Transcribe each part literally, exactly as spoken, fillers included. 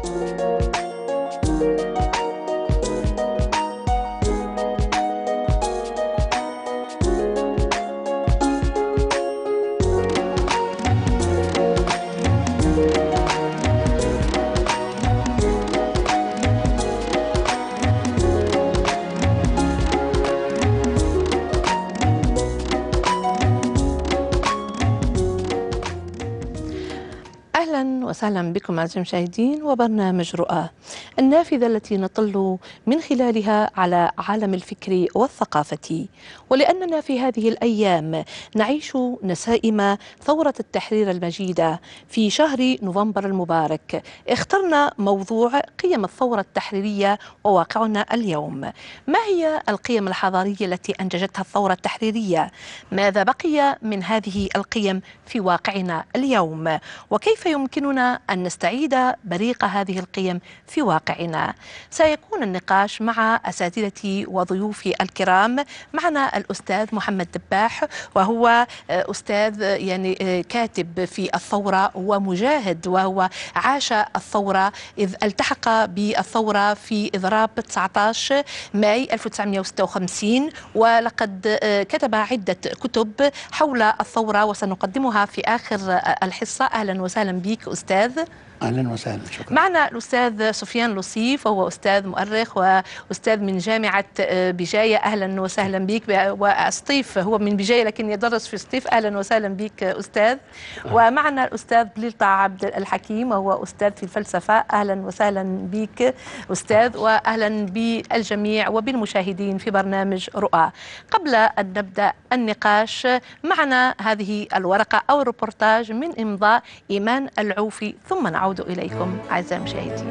أهلا وسهلا بكم أعزائي المشاهدين وبرنامج رؤى، النافذة التي نطل من خلالها على عالم الفكر والثقافة. ولأننا في هذه الأيام نعيش نسائم ثورة التحرير المجيدة في شهر نوفمبر المبارك، اخترنا موضوع قيم الثورة التحريرية وواقعنا اليوم. ما هي القيم الحضارية التي أنتجتها الثورة التحريرية؟ ماذا بقي من هذه القيم في واقعنا اليوم؟ وكيف يمكننا أن نستعيد بريق هذه القيم في واقعنا؟ سيكون النقاش مع أساتذتي وضيوفي الكرام. معنا الأستاذ محمد دباح، وهو أستاذ يعني كاتب في الثورة ومجاهد، وهو عاش الثورة إذ التحق بالثورة في إضراب تسعة عشر ماي ألف وتسعمئة وستة وخمسين، ولقد كتب عدة كتب حول الثورة وسنقدمها في آخر الحصة. أهلا وسهلا بك أستاذ. أهلا وسهلا، شكرا. معنا الأستاذ سفيان لصيف، وهو أستاذ مؤرخ وأستاذ من جامعة بجاية. أهلا وسهلا بك. وسطيف، هو من بجاية لكن يدرس في سطيف. أهلا وسهلا بك أستاذ. ومعنا الأستاذ بليطة عبد الحكيم، وهو أستاذ في الفلسفة. أهلا وسهلا بك أستاذ، وأهلا بالجميع وبالمشاهدين في برنامج رؤى. قبل أن نبدأ النقاش، معنا هذه الورقة أو الروبورتاج من إمضاء إيمان العوفي، ثم نعود إليكم أعزائي المشاهدين.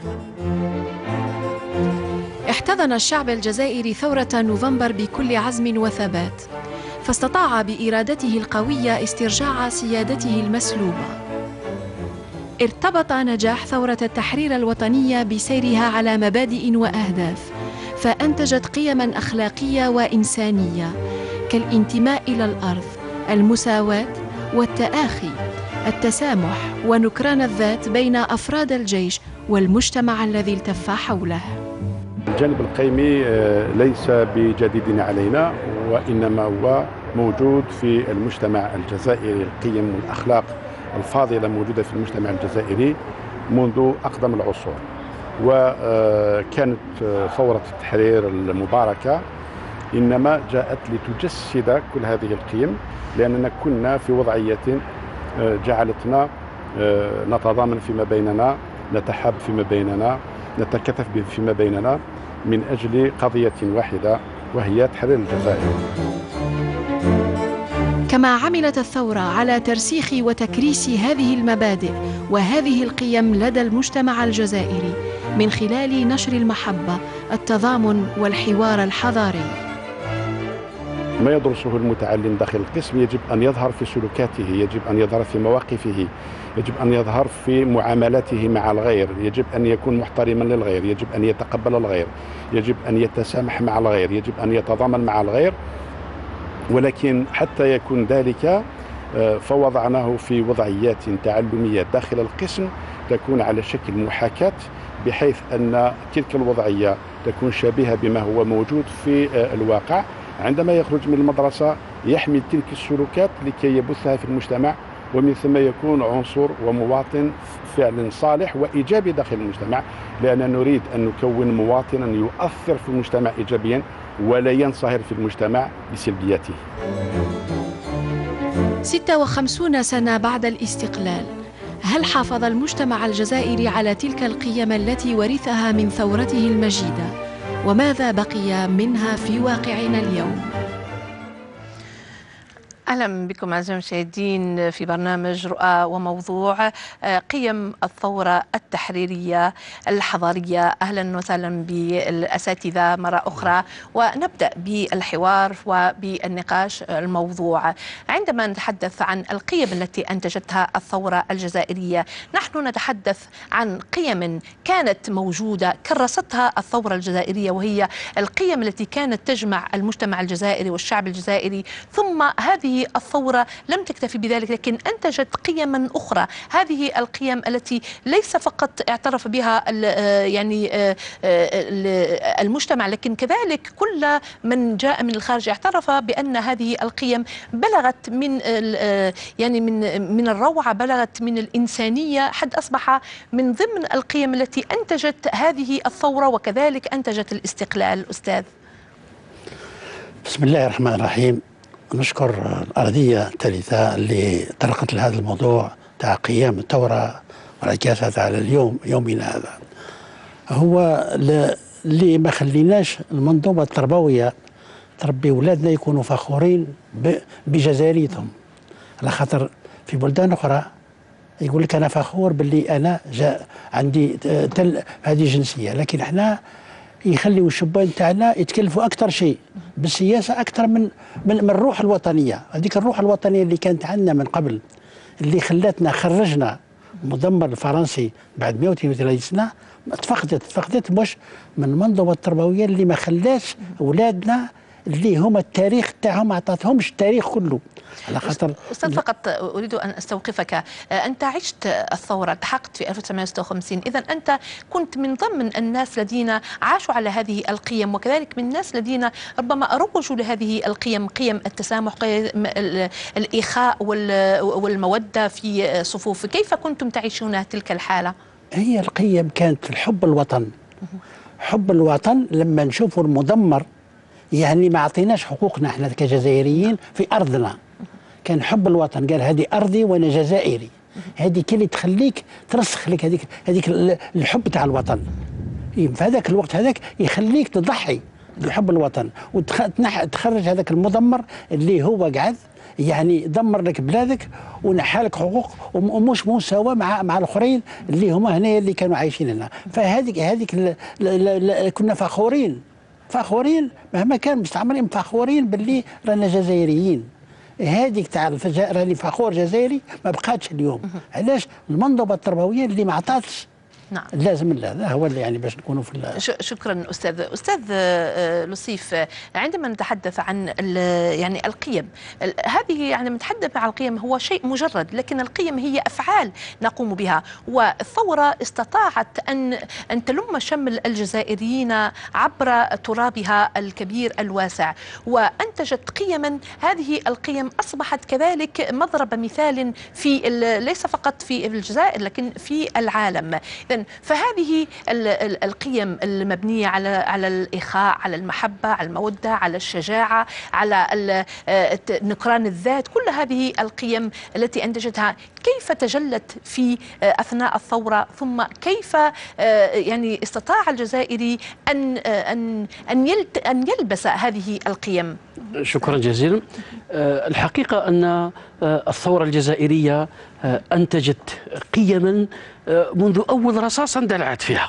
احتضن الشعب الجزائري ثورة نوفمبر بكل عزم وثبات، فاستطاع بإرادته القوية استرجاع سيادته المسلوبة. ارتبط نجاح ثورة التحرير الوطنية بسيرها على مبادئ وأهداف، فأنتجت قيما أخلاقية وإنسانية كالانتماء إلى الأرض، المساواة والتآخي، التسامح ونكران الذات بين أفراد الجيش والمجتمع الذي التف حوله. الجانب القيمي ليس بجديد علينا، وإنما هو موجود في المجتمع الجزائري. القيم والأخلاق الفاضلة موجودة في المجتمع الجزائري منذ أقدم العصور، وكانت ثورة التحرير المباركة إنما جاءت لتجسد كل هذه القيم، لأننا كنا في وضعية جعلتنا نتضامن فيما بيننا، نتحاب فيما بيننا، نتكاتف فيما بيننا من أجل قضية واحدة، وهي تحرير الجزائر. كما عملت الثورة على ترسيخ وتكريس هذه المبادئ وهذه القيم لدى المجتمع الجزائري من خلال نشر المحبة، التضامن والحوار الحضاري. ما يدرسه المتعلم داخل القسم يجب أن يظهر في سلوكاته، يجب أن يظهر في مواقفه، يجب أن يظهر في معاملاته مع الغير، يجب أن يكون محترما للغير، يجب أن يتقبل الغير، يجب أن يتسامح مع الغير، يجب أن يتضامن مع الغير. ولكن حتى يكون ذلك فوضعناه في وضعيات تعلمية داخل القسم تكون على شكل محاكاة، بحيث أن تلك الوضعية تكون شبيهة بما هو موجود في الواقع. عندما يخرج من المدرسة يحمل تلك السلوكات لكي يبثها في المجتمع، ومن ثم يكون عنصر ومواطن فعلا صالح وإيجابي داخل المجتمع، لأننا نريد أن نكون مواطنا يؤثر في المجتمع إيجابيا ولا ينصهر في المجتمع بسلبياته. ستة وخمسين سنة بعد الاستقلال، هل حافظ المجتمع الجزائري على تلك القيم التي ورثها من ثورته المجيدة؟ وماذا بقي منها في واقعنا اليوم؟ أهلا بكم أعزائي المشاهدين في برنامج رؤى، وموضوع قيم الثورة التحريرية الحضارية. أهلا وسهلا بالأساتذة مرة أخرى، ونبدأ بالحوار وبالنقاش الموضوع. عندما نتحدث عن القيم التي أنتجتها الثورة الجزائرية، نحن نتحدث عن قيم كانت موجودة كرستها الثورة الجزائرية، وهي القيم التي كانت تجمع المجتمع الجزائري والشعب الجزائري. ثم هذه هذه الثورة لم تكتفي بذلك، لكن أنتجت قيما أخرى. هذه القيم التي ليس فقط اعترف بها يعني المجتمع، لكن كذلك كل من جاء من الخارج اعترف بأن هذه القيم بلغت من يعني من من الروعة، بلغت من الإنسانية، حد أصبح من ضمن القيم التي أنتجت هذه الثورة وكذلك أنتجت الاستقلال. أستاذ. بسم الله الرحمن الرحيم. نشكر الأرضية الثالثة اللي طرقت لهذا الموضوع تاع قيام الثورة وانعكاساتها على اليوم يومنا هذا. هو اللي ما خليناش المنظومة التربوية تربي أولادنا يكونوا فخورين بجزائريتهم، على خاطر في بلدان أخرى يقول لك أنا فخور باللي أنا جاء عندي تل هذه جنسية، لكن احنا يخليوا الشبان تاعنا يتكلفوا أكثر شيء بالسياسة أكثر من من من الروح الوطنية. هذيك الروح الوطنية اللي كانت عندنا من قبل، اللي خلتنا خرجنا المدمر الفرنسي بعد مئة وثلاثين سنة، تفقدت تفقدت مش من المنظومة التربوية اللي ما خلاش أولادنا اللي هما التاريخ تاعهم ما عطاتهمش التاريخ كله. على خاطر أستاذ فقط أريد أن أستوقفك، أنت عشت الثورة، التحقت في ألف وتسعمئة وستة وخمسين، إذا أنت كنت من ضمن الناس الذين عاشوا على هذه القيم، وكذلك من الناس الذين ربما روجوا لهذه القيم، قيم التسامح، قيم الإخاء والمودة في صفوف. كيف كنتم تعيشون تلك الحالة؟ هي القيم كانت الحب الوطن. حب الوطن لما نشوفوا المدمر يعني ما عطيناش حقوقنا احنا كجزائريين في أرضنا. كان حب الوطن، قال هذه أرضي وأنا جزائري. هذه اللي تخليك ترسخ لك هذيك هذيك الحب تاع الوطن. في هذاك الوقت هذاك يخليك تضحي بحب الوطن وتخرج هذاك المدمر اللي هو قاعد يعني دمر لك بلادك ونحالك حقوق ومش مساواة مع مع الاخرين اللي هما هنا اللي كانوا عايشين هنا. فهذيك هذيك كنا فخورين فخورين مهما كان مستعمرين، فخورين باللي رانا جزائريين. هذيك تاع الفجائر راني فخور جزائري ما بقاتش اليوم. علاش؟ المنظومه التربويه اللي ما عطاتش. نعم. لازم لا هذا هو اللي يعني باش نكونوا في. شكرا استاذ استاذ لطيف. عندما نتحدث عن يعني القيم هذه، يعني نتحدث عن القيم هو شيء مجرد، لكن القيم هي افعال نقوم بها، والثوره استطاعت ان ان تلم شمل الجزائريين عبر ترابها الكبير الواسع، وانتجت قيما. هذه القيم اصبحت كذلك مضرب مثال في ليس فقط في الجزائر لكن في العالم. فهذه القيم المبنية على على الإخاء، على المحبة، على المودة، على الشجاعة، على نكران الذات، كل هذه القيم التي أنتجتها كيف تجلت في أثناء الثورة، ثم كيف يعني استطاع الجزائري أن أن أن أن يلبس هذه القيم؟ شكرا جزيلا. الحقيقة أن الثورة الجزائرية أنتجت قيما منذ أول رصاصة اندلعت فيها.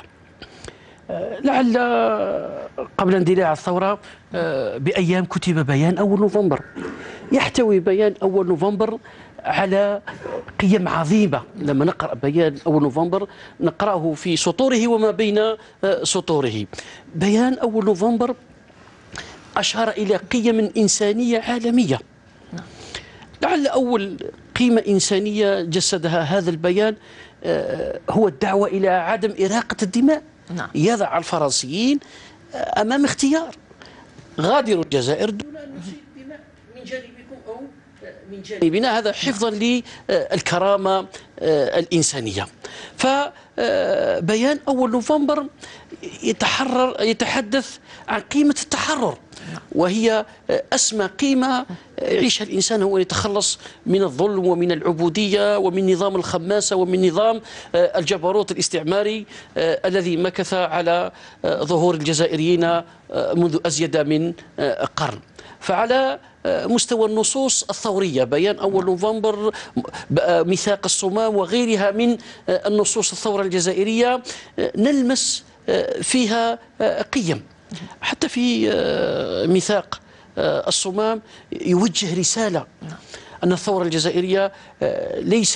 لعل قبل اندلاع الثورة بأيام كتب بيان أول نوفمبر، يحتوي بيان أول نوفمبر على قيم عظيمة. لما نقرأ بيان أول نوفمبر نقرأه في سطوره وما بين سطوره. بيان أول نوفمبر أشار إلى قيم إنسانية عالمية. لعل أول قيمة إنسانية جسدها هذا البيان هو الدعوة إلى عدم إراقة الدماء. نعم. يضع الفرنسيين أمام اختيار: غادروا الجزائر دون أن نصيب دماء من جانبكم أو من جانبنا، هذا حفظا للكرامة الإنسانية. فبيان أول نوفمبر يتحرر يتحدث عن قيمة التحرر، وهي أسمى قيمة يعيشها الإنسان، هو يتخلص من الظلم ومن العبودية ومن نظام الخماسة ومن نظام الجبروت الاستعماري الذي مكث على ظهور الجزائريين منذ أزيد من قرن. فعلى مستوى النصوص الثورية، بيان أول نوفمبر، ميثاق الصمام وغيرها من النصوص الثورة الجزائرية، نلمس فيها قيم. حتى في ميثاق الصمام يوجه رسالة أن الثورة الجزائرية ليست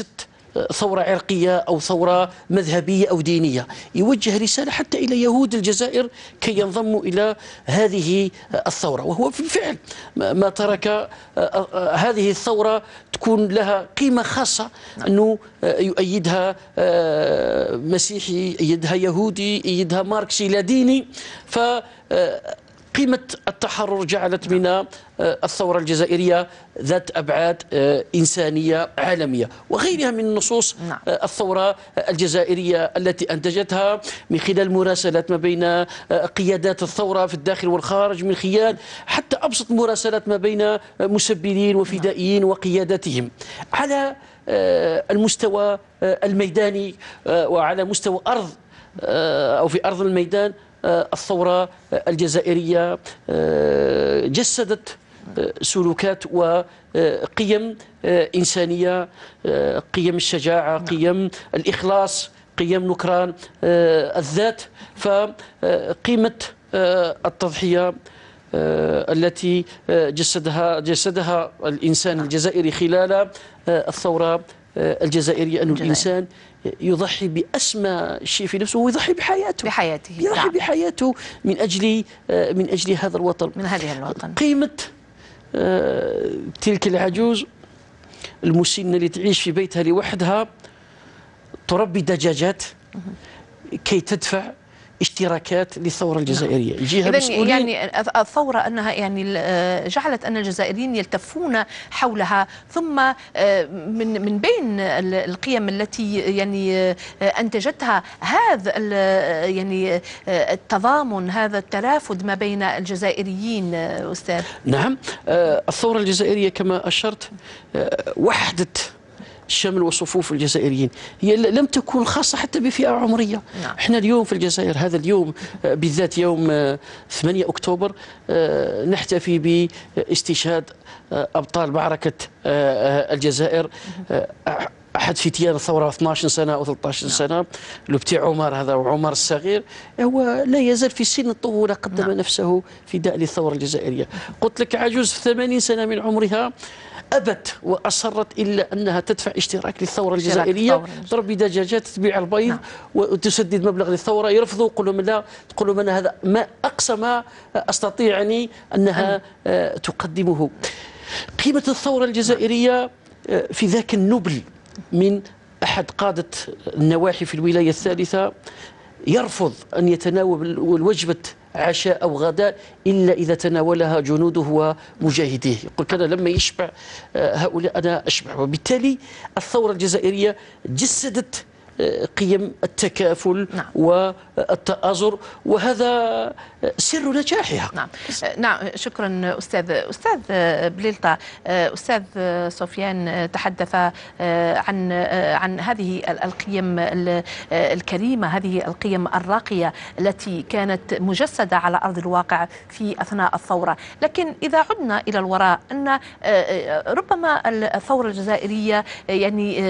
ثورة عرقية أو ثورة مذهبية أو دينية، يوجه رسالة حتى إلى يهود الجزائر كي ينضموا إلى هذه الثورة. وهو بالفعل ما ترك هذه الثورة تكون لها قيمة خاصة، أنه يؤيدها مسيحي، يؤيدها يهودي، يؤيدها ماركسي لا ديني. ف قيمة التحرر جعلت من الثورة الجزائرية ذات أبعاد إنسانية عالمية، وغيرها من نصوص الثورة الجزائرية التي أنتجتها من خلال مراسلات ما بين قيادات الثورة في الداخل والخارج، من خلال حتى أبسط مراسلات ما بين مسبلين وفدائيين وقياداتهم على المستوى الميداني وعلى مستوى أرض أو في أرض الميدان. الثورة الجزائرية جسدت سلوكات وقيم إنسانية، قيم الشجاعة، قيم الإخلاص، قيم نكران الذات. فقيمة التضحية التي جسدها جسدها الإنسان الجزائري خلال الثورة الجزائرية، أن الإنسان يضحي بأسمى شيء في نفسه، ويضحي بحياته بحياته يضحي نعم. بحياته من أجل من أجل هذا الوطن، من هذه الوطن. قيمة تلك العجوز المسنة اللي تعيش في بيتها لوحدها، تربي دجاجات كي تدفع اشتراكات للثورة الجزائرية. يجيها مسؤولين. يعني الثورة أنها يعني جعلت أن الجزائريين يلتفون حولها، ثم من من بين القيم التي يعني أنتجتها هذا يعني التضامن، هذا الترافد ما بين الجزائريين. أستاذ نعم، الثورة الجزائرية كما أشرت وحدت شمل وصفوف الجزائريين، هي لم تكن خاصة حتى بفئة عمرية. نعم. احنا اليوم في الجزائر هذا اليوم بالذات يوم ثمانية أكتوبر نحتفي باستشهاد أبطال معركة الجزائر، أحد فتيان الثورة اثناش سنة أو ثلاثة عشر سنة، اللي بتاع عمر هذا وعمر الصغير، هو لا يزال في سن الطفولة قدم نعم. نفسه فداء للثورة الجزائرية. قلت لك عجوز ثمانين سنة من عمرها أبت وأصرت إلا أنها تدفع اشتراك للثورة الجزائرية، تربي دجاجات، تبيع البيض نعم. وتسدد مبلغ للثورة. يرفضوا، يقولوا لا، تقول لهم هذا ما أقصى ما أستطيع أني أنها أه تقدمه. قيمة الثورة الجزائرية في ذاك النبل من أحد قادة النواحي في الولاية الثالثة يرفض أن يتناول وجبة عشاء أو غداء إلا إذا تناولها جنوده ومجاهديه. يقول أنا لما يشبع هؤلاء أنا أشبع. وبالتالي الثورة الجزائرية جسدت قيم التكافل نعم. والتآزر، وهذا سر نجاحها. نعم نعم شكرا أستاذ. أستاذ بليلطة، أستاذ سفيان تحدث عن عن هذه القيم الكريمة، هذه القيم الراقية التي كانت مجسدة على أرض الواقع في أثناء الثورة. لكن إذا عدنا إلى الوراء أن ربما الثورة الجزائرية يعني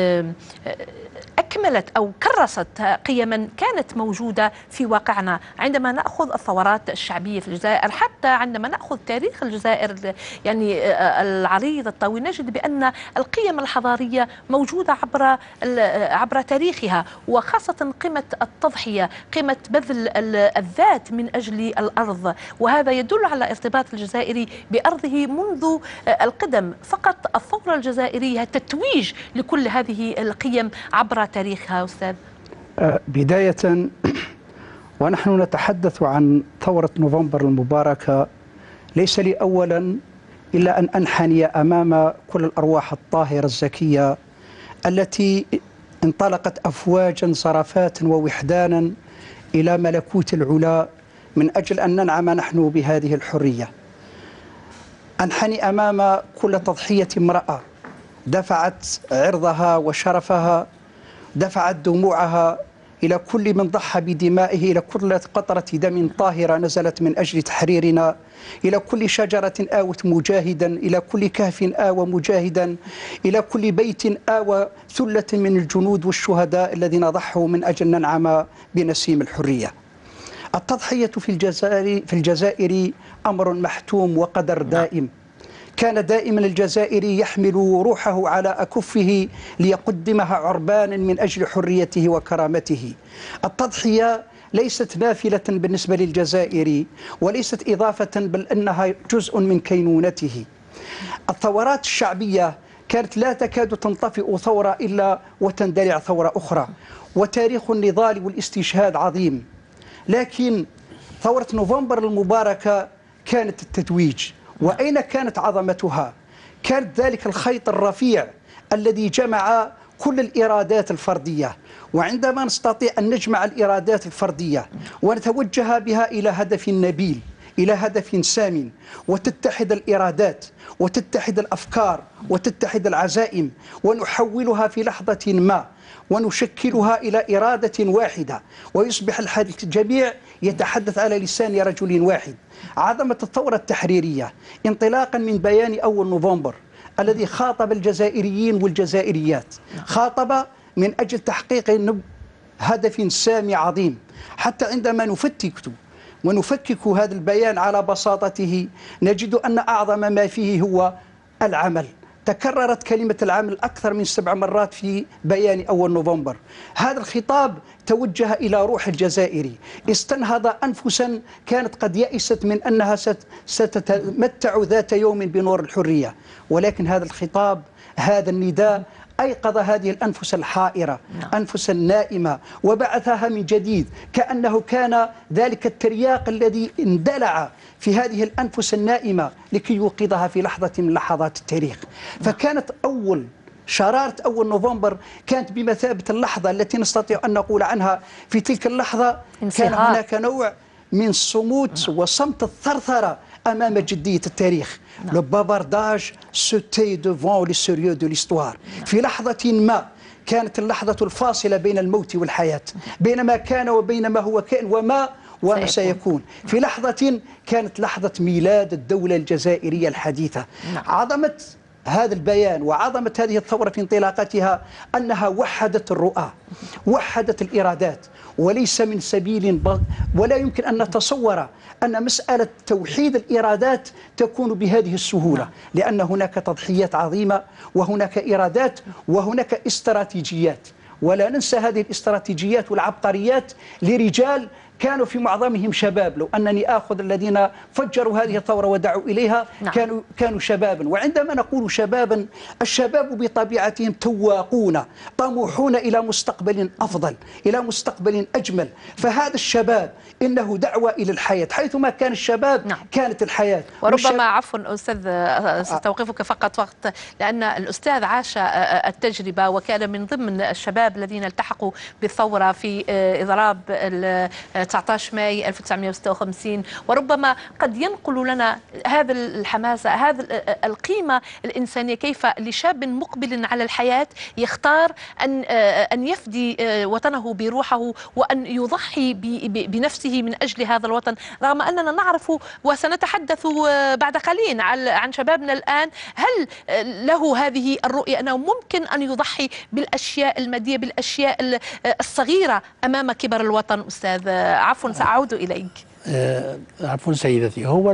أكملت أو كرست قيما كانت موجودة في واقعنا. عندما نأخذ الثورات الشعبية في الجزائر، حتى عندما نأخذ تاريخ الجزائر يعني العريض الطويل، نجد بأن القيم الحضارية موجودة عبر عبر تاريخها، وخاصة قيمة التضحية، قيمة بذل الذات من أجل الأرض. وهذا يدل على ارتباط الجزائري بأرضه منذ القدم. فقط الثورة الجزائرية تتويج لكل هذه القيم عبر تاريخها. أستاذ بداية، ونحن نتحدث عن ثورة نوفمبر المباركة، ليس لي أولا إلا أن أنحني أمام كل الأرواح الطاهرة الزكية التي انطلقت أفواجا صرفات ووحدانا إلى ملكوت العلا من أجل أن ننعم نحن بهذه الحرية. أنحني أمام كل تضحية امرأة دفعت عرضها وشرفها، دفعت دموعها، إلى كل من ضحى بدمائه، إلى كل قطرة دم طاهرة نزلت من أجل تحريرنا، إلى كل شجرة آوت مجاهدا، إلى كل كهف آوى مجاهدا، إلى كل بيت آوى ثلة من الجنود والشهداء الذين ضحوا من أجل ننعم بنسيم الحرية. التضحية في الجزائر في الجزائر أمر محتوم وقدر دائم. كان دائما الجزائري يحمل روحه على أكفه ليقدمها عربانا من أجل حريته وكرامته. التضحية ليست نافلة بالنسبة للجزائري وليست إضافة، بل أنها جزء من كينونته. الثورات الشعبية كانت لا تكاد تنطفئ ثورة إلا وتندلع ثورة أخرى، وتاريخ النضال والاستشهاد عظيم. لكن ثورة نوفمبر المباركة كانت التتويج. وأين كانت عظمتها؟ كانت ذلك الخيط الرفيع الذي جمع كل الإرادات الفردية. وعندما نستطيع أن نجمع الإرادات الفردية ونتوجه بها إلى هدف نبيل، إلى هدف سام، وتتحد الإرادات وتتحد الأفكار وتتحد العزائم، ونحولها في لحظة ما ونشكلها إلى إرادة واحدة، ويصبح الجميع يتحدث على لسان رجل واحد. عظمة الثورة التحريرية انطلاقا من بيان أول نوفمبر الذي خاطب الجزائريين والجزائريات، خاطب من أجل تحقيق هدف سامي عظيم. حتى عندما نفتك ونفكك هذا البيان على بساطته نجد أن أعظم ما فيه هو العمل. تكررت كلمة العمل أكثر من سبع مرات في بيان أول نوفمبر. هذا الخطاب توجه إلى روح الجزائري، استنهض أنفسا كانت قد يئست من أنها ستتمتع ذات يوم بنور الحرية، ولكن هذا الخطاب، هذا النداء أيقظ هذه الأنفس الحائرة، أنفسا نائمة، وبعثها من جديد، كأنه كان ذلك الترياق الذي اندلع في هذه الأنفس النائمة لكي يوقظها في لحظة من لحظات التاريخ. فكانت أول شرارة أول نوفمبر كانت بمثابة اللحظة التي نستطيع أن نقول عنها في تلك اللحظة كان هناك نوع من الصمود وصمت الثرثرة أمام جدية التاريخ. لو بافارداج سو تي دوفون لي سيريو دو ليستوار. في لحظة ما كانت اللحظة الفاصلة بين الموت والحياة، بين ما كان وبين ما هو كائن وما وما سيكون. في لحظة كانت لحظة ميلاد الدولة الجزائرية الحديثة. عظمة هذا البيان وعظمة هذه الثورة في انطلاقتها أنها وحدت الرؤى، وحدت الإرادات، وليس من سبيل ولا يمكن أن نتصور أن مسألة توحيد الإرادات تكون بهذه السهولة، لأن هناك تضحيات عظيمة وهناك إرادات وهناك استراتيجيات. ولا ننسى هذه الاستراتيجيات والعبقريات لرجال كانوا في معظمهم شباب. لو أنني آخذ الذين فجروا هذه الثورة ودعوا إليها نعم. كانوا كانوا شبابا. وعندما نقول شبابا، الشباب بطبيعتهم تواقون، طموحون إلى مستقبل أفضل، إلى مستقبل أجمل. فهذا الشباب إنه دعوة إلى الحياة، حيثما كان الشباب نعم. كانت الحياة. وربما عفوا أستاذ ستوقفك فقط وقت، لأن الأستاذ عاش التجربة وكان من ضمن الشباب الذين التحقوا بالثورة في إضراب تسعة عشر ماي ألف وتسعمئة وستة وخمسين، وربما قد ينقل لنا هذا الحماسة، هذا القيمة الإنسانية، كيف لشاب مقبل على الحياة يختار أن أن يفدي وطنه بروحه وأن يضحي بنفسه من أجل هذا الوطن، رغم أننا نعرف وسنتحدث بعد قليل عن شبابنا الآن. هل له هذه الرؤية أنه ممكن أن يضحي بالأشياء المادية، بالأشياء الصغيرة أمام كبر الوطن؟ أستاذ عفوا سأعود إليك. آه عفوا سيدتي، هو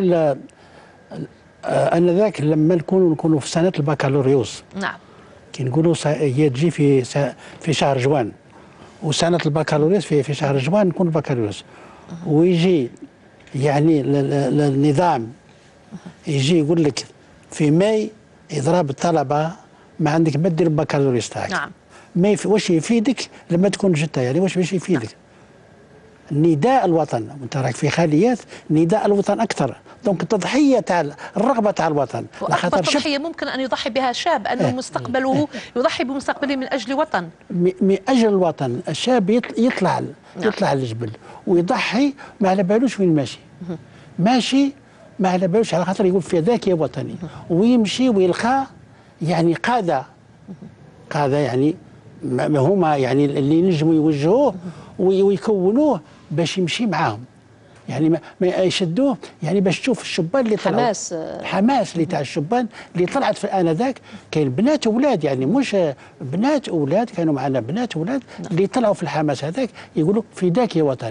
أنا ذاك لما نكونوا نكونوا في سنة البكالوريوس نعم كي نقولوا هي تجي في في شهر جوان، وسنة البكالوريوس في في شهر جوان نكون بكالوريوس، ويجي يعني النظام يجي يقول لك في ماي إضراب الطلبة ما عندك ما دير البكالوريوس تاعك نعم. ما واش يفيدك لما تكون جدة، يعني واش باش يفيدك؟ نداء الوطن، وانت راك في خاليات نداء الوطن اكثر، دونك التضحيه تاع الرغبه تاع الوطن. واكبر تضحيه ممكن ان يضحي بها شاب انه مستقبله يضحي بمستقبله من اجل وطن، من اجل الوطن. الشاب يطلع يطلع للجبل ويضحي، ما على بالوش وين ماشي، ماشي ما على بالوش، على خاطر يقول فداك يا وطني، ويمشي ويلقى يعني قاده قاده يعني ما هما يعني اللي ينجموا يوجهوه ويكونوه باش يمشي معاهم، يعني ما يشدوه، يعني باش تشوف الشبان اللي طلعوا، حماس الحماس اللي تاع الشبان اللي طلعت في الانذاك. كاين بنات واولاد، يعني مش بنات واولاد، كانوا معنا بنات واولاد اللي طلعوا في الحماس هذاك يقولوا فداك يا وطني.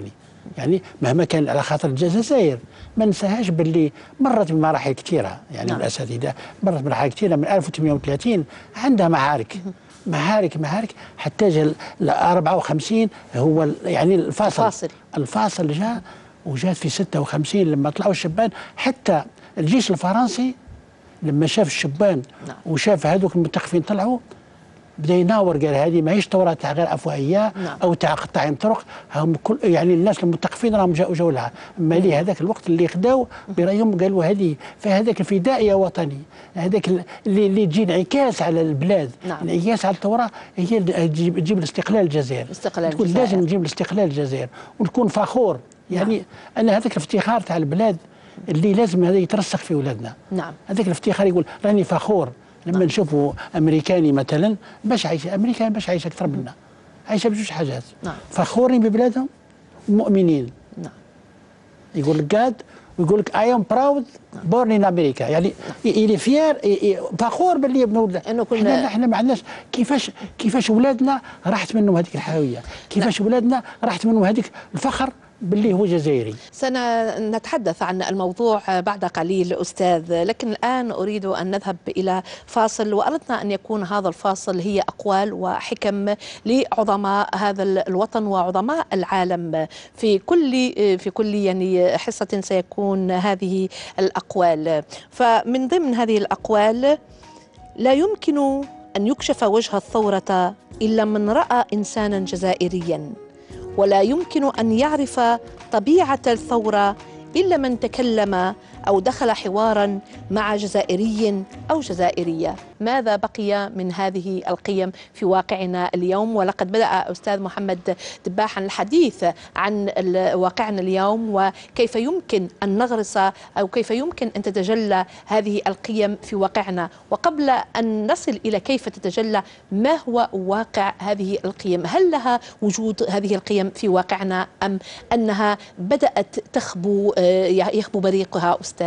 يعني مهما كان على خاطر الجزائر ما ننساهاش باللي مرت بمراحل كثيره، يعني نعم. الاساتذه مرت بمراحل كثيره من ألف وثمانمائة وثلاثين عندها معارك معارك معارك حتى جا أربعة وخمسين هو يعني الفاصل الفاصل, الفاصل جاء وجات في ستة وخمسين لما طلعوا الشبان. حتى الجيش الفرنسي لما شاف الشبان نعم. وشاف هذوك المتخفين طلعوا بدا يناور، قال هذه ماهيش ثوره تاع غير افواهيه نعم. او تاع قطاعين طرق، هم كل يعني الناس المتخفين راهم جاوا جاوا لها. اما لي هذاك الوقت اللي خداو برايهم قالوا هذه فهذاك الفدائيه وطني، هذاك اللي, اللي تجي انعكاس على البلاد نعم. انعكاس على الثوره هي تجيب, تجيب الاستقلال الجزائر، استقلال تقول الجزائر. لازم نجيب الاستقلال الجزائر ونكون فخور يعني نعم. انا هذاك الافتخار تاع البلاد اللي لازم هذا يترسخ في اولادنا نعم. هذاك الافتخار يقول راني فخور لما نعم. نشوفوا امريكاني مثلا باش عايش امريكان باش عايش اكثر منا، عايشه بجوج حاجات نعم. فخورين ببلادهم مؤمنين نعم. يقول لك قاد ويقول لك اي ام براود بورن ان امريكا، يعني يلي فيار فخور باللي ابن ولده. انه كنا احنا احنا ما عندناش كيفاش كيفاش ولادنا راحت منهم هذيك الحيويه، كيفاش نعم. ولادنا راحت منهم هذيك الفخر باللي هو جزائري. سنتحدث عن الموضوع بعد قليل أستاذ، لكن الآن أريد أن نذهب إلى فاصل، وأردنا أن يكون هذا الفاصل هي أقوال وحكم لعظماء هذا الوطن وعظماء العالم. في كل في كل يعني حصة سيكون هذه الأقوال. فمن ضمن هذه الأقوال: لا يمكن أن يكشف وجه الثورة إلا من رأى إنسانا جزائريا، ولا يمكن أن يعرف طبيعة الثورة إلا من تكلم أو دخل حوارا مع جزائري أو جزائرية. ماذا بقي من هذه القيم في واقعنا اليوم؟ ولقد بدأ أستاذ محمد دباح الحديث عن واقعنا اليوم وكيف يمكن أن نغرس أو كيف يمكن أن تتجلى هذه القيم في واقعنا. وقبل أن نصل إلى كيف تتجلى، ما هو واقع هذه القيم؟ هل لها وجود هذه القيم في واقعنا أم أنها بدأت تخبو يخبو بريقها أستاذ؟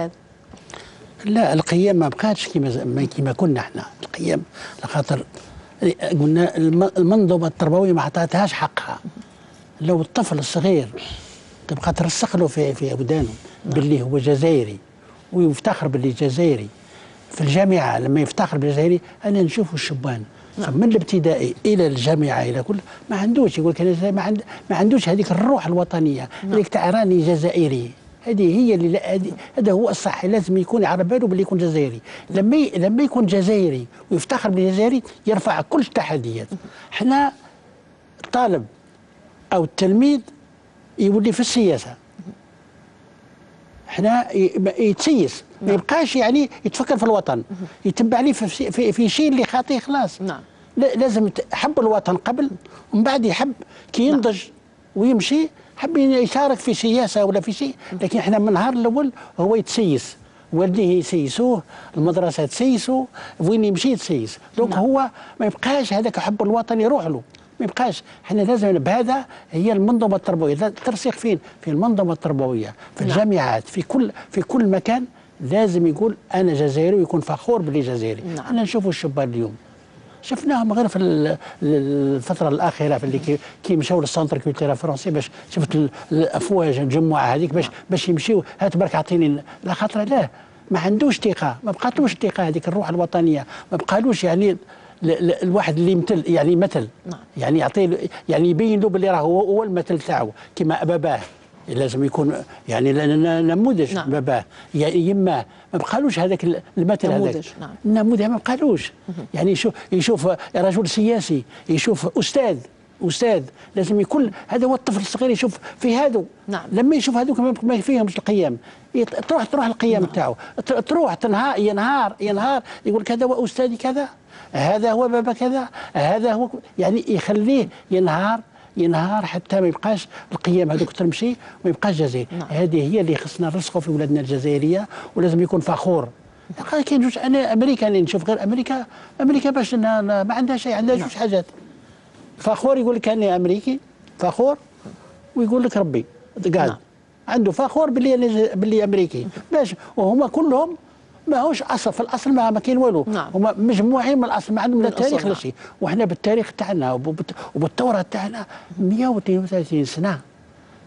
لا، القيم ما بقاتش كما كما كنا احنا. القيم لخاطر قلنا المنظومه التربويه ما عطاتهاش حقها. لو الطفل الصغير تبقى ترسخ له في في ودانه باللي هو جزائري ويفتخر باللي جزائري، في الجامعه لما يفتخر بالجزائري انا نشوفه الشبان من الابتدائي الى الجامعه الى كل ما عندوش يقول لك انا ما, عند ما عندوش هذيك الروح الوطنيه اللي تاع راني جزائري. هذه هي اللي هذا هو الصح، لازم يكون على باله باللي يكون جزائري. لما لما يكون جزائري ويفتخر بالجزائري يرفع كل التحديات. احنا الطالب او التلميذ يولي في السياسه، احنا يتسيس ما يبقاش يعني يتفكر في الوطن، يتبع لي في, في, في شيء اللي خاطيه خلاص. نعم. لازم يحب الوطن قبل ومن بعد يحب كي ينضج ويمشي حب يشارك في سياسه ولا في شيء. لكن احنا من النهار الاول هو يتسيس، والديه يسيسوه، المدرسه تسيسوه، وين يمشي يتسيس. دونك هو ما يبقاش هذاك حب الوطن يروح له، ما يبقاش. احنا لازم بهذا هي المنظومه التربويه، الترسيخ فين؟ في المنظومه التربويه، في الجامعات، في كل في كل مكان لازم يقول انا جزائري ويكون فخور باللي جزائري. نعم. احنا نشوفوا الشباب اليوم شفناهم غير في الفترة الأخيرة في اللي كي مشاو للسونتر كولتيرال فرونسي باش شفت الأفواج المجموعة هذيك باش باش يمشيو هات برك عطيني، لا خاطر لا ما عندوش ثقة، ما بقاتلوش ثقة هذيك الروح الوطنية، ما بقالوش يعني الواحد اللي يمثل يعني مثل يعني يعطي يعني يبين له باللي راه هو, هو المثل تاعو كما باباه لازم يكون يعني نموذج. نعم. باباه يماه ما بقالوش هذاك المثل هذاك نعم. النموذج ما بقالوش. يعني يشوف يشوف رجل سياسي، يشوف استاذ استاذ لازم يكون هذا هو الطفل الصغير يشوف في هذا. نعم. لما يشوف هذوك ما فيهمش القيم تروح تروح القيم تاعو. نعم. تروح تنهار ينهار ينهار يقول كذا هو استاذي كذا، هذا هو بابا كذا، هذا هو يعني يخليه ينهار ينهار حتى ما يبقاش القيم هذوك تمشي وما يبقاش جزائري. نعم. هذه هي اللي خصنا نرسخوا في ولادنا الجزائريه ولازم يكون فخور. كاين جوج انا امريكا اللي نشوف غير امريكا امريكا باش ما عندها شيء، عندها جوج حاجات. فخور يقول لك انا امريكي فخور ويقول لك ربي قاعد. نعم. عنده فخور باللي باللي امريكي باش وهما كلهم ماهوش اصل في الاصل ما كاين والو. نعم. هما مجموعين من الاصل ما عندهم لا تاريخ لا شيء. وحنا بالتاريخ تاعنا وبالثوره تاعنا مئة واثنين وثلاثين سنه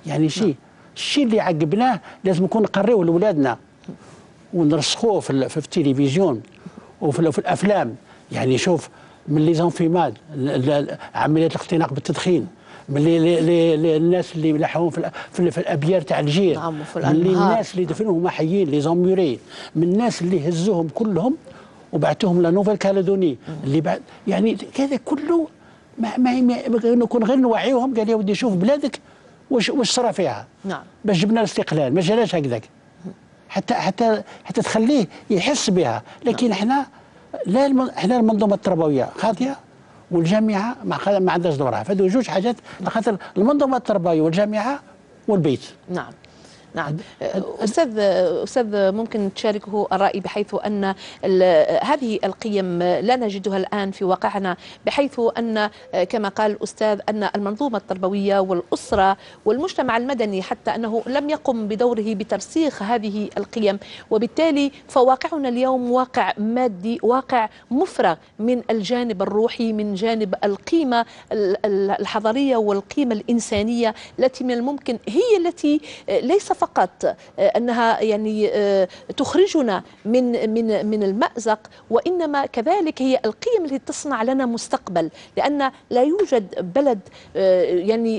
يعني شيء الشيء اللي عقبناه لازم نكون نقريوه لاولادنا ونرسخوه في, في التلفزيون وفي في الافلام. يعني شوف من لي زونفيماد عمليه الاختناق بالتدخين، من لي الناس اللي لحقوهم في, في, في الابيار تاع الجير، نعم، من الناس اللي دفنوهم حيين لي زوميوري، من الناس اللي هزوهم كلهم وبعتوهم لنوفل كاليدوني اللي بعد. يعني كذا كله ما ما نكون غير نوعيوهم. قال يا ودي شوف بلادك واش واش صرا فيها. نعم. باش جبنا الاستقلال ما جالاش هكذاك حتى حتى حتى تخليه يحس بها. لكن نعم. احنا لا الم... احنا المنظومه التربويه خاطئه والجامعه ما ما عندهاش دورها. فهذو جوج حاجات خاطر المنظومه التربويه والجامعه والبيت. نعم. نعم. أستاذ أستاذ ممكن تشاركه الرأي بحيث أن هذه القيم لا نجدها الآن في واقعنا، بحيث أن كما قال الأستاذ أن المنظومة التربوية والأسرة والمجتمع المدني حتى أنه لم يقم بدوره بترسيخ هذه القيم، وبالتالي فواقعنا اليوم واقع مادي، واقع مفرغ من الجانب الروحي، من جانب القيمة الحضارية والقيمة الإنسانية التي من الممكن هي التي ليس فقط أنها يعني تخرجنا من من من المأزق، وإنما كذلك هي القيم التي تصنع لنا مستقبل، لأن لا يوجد بلد يعني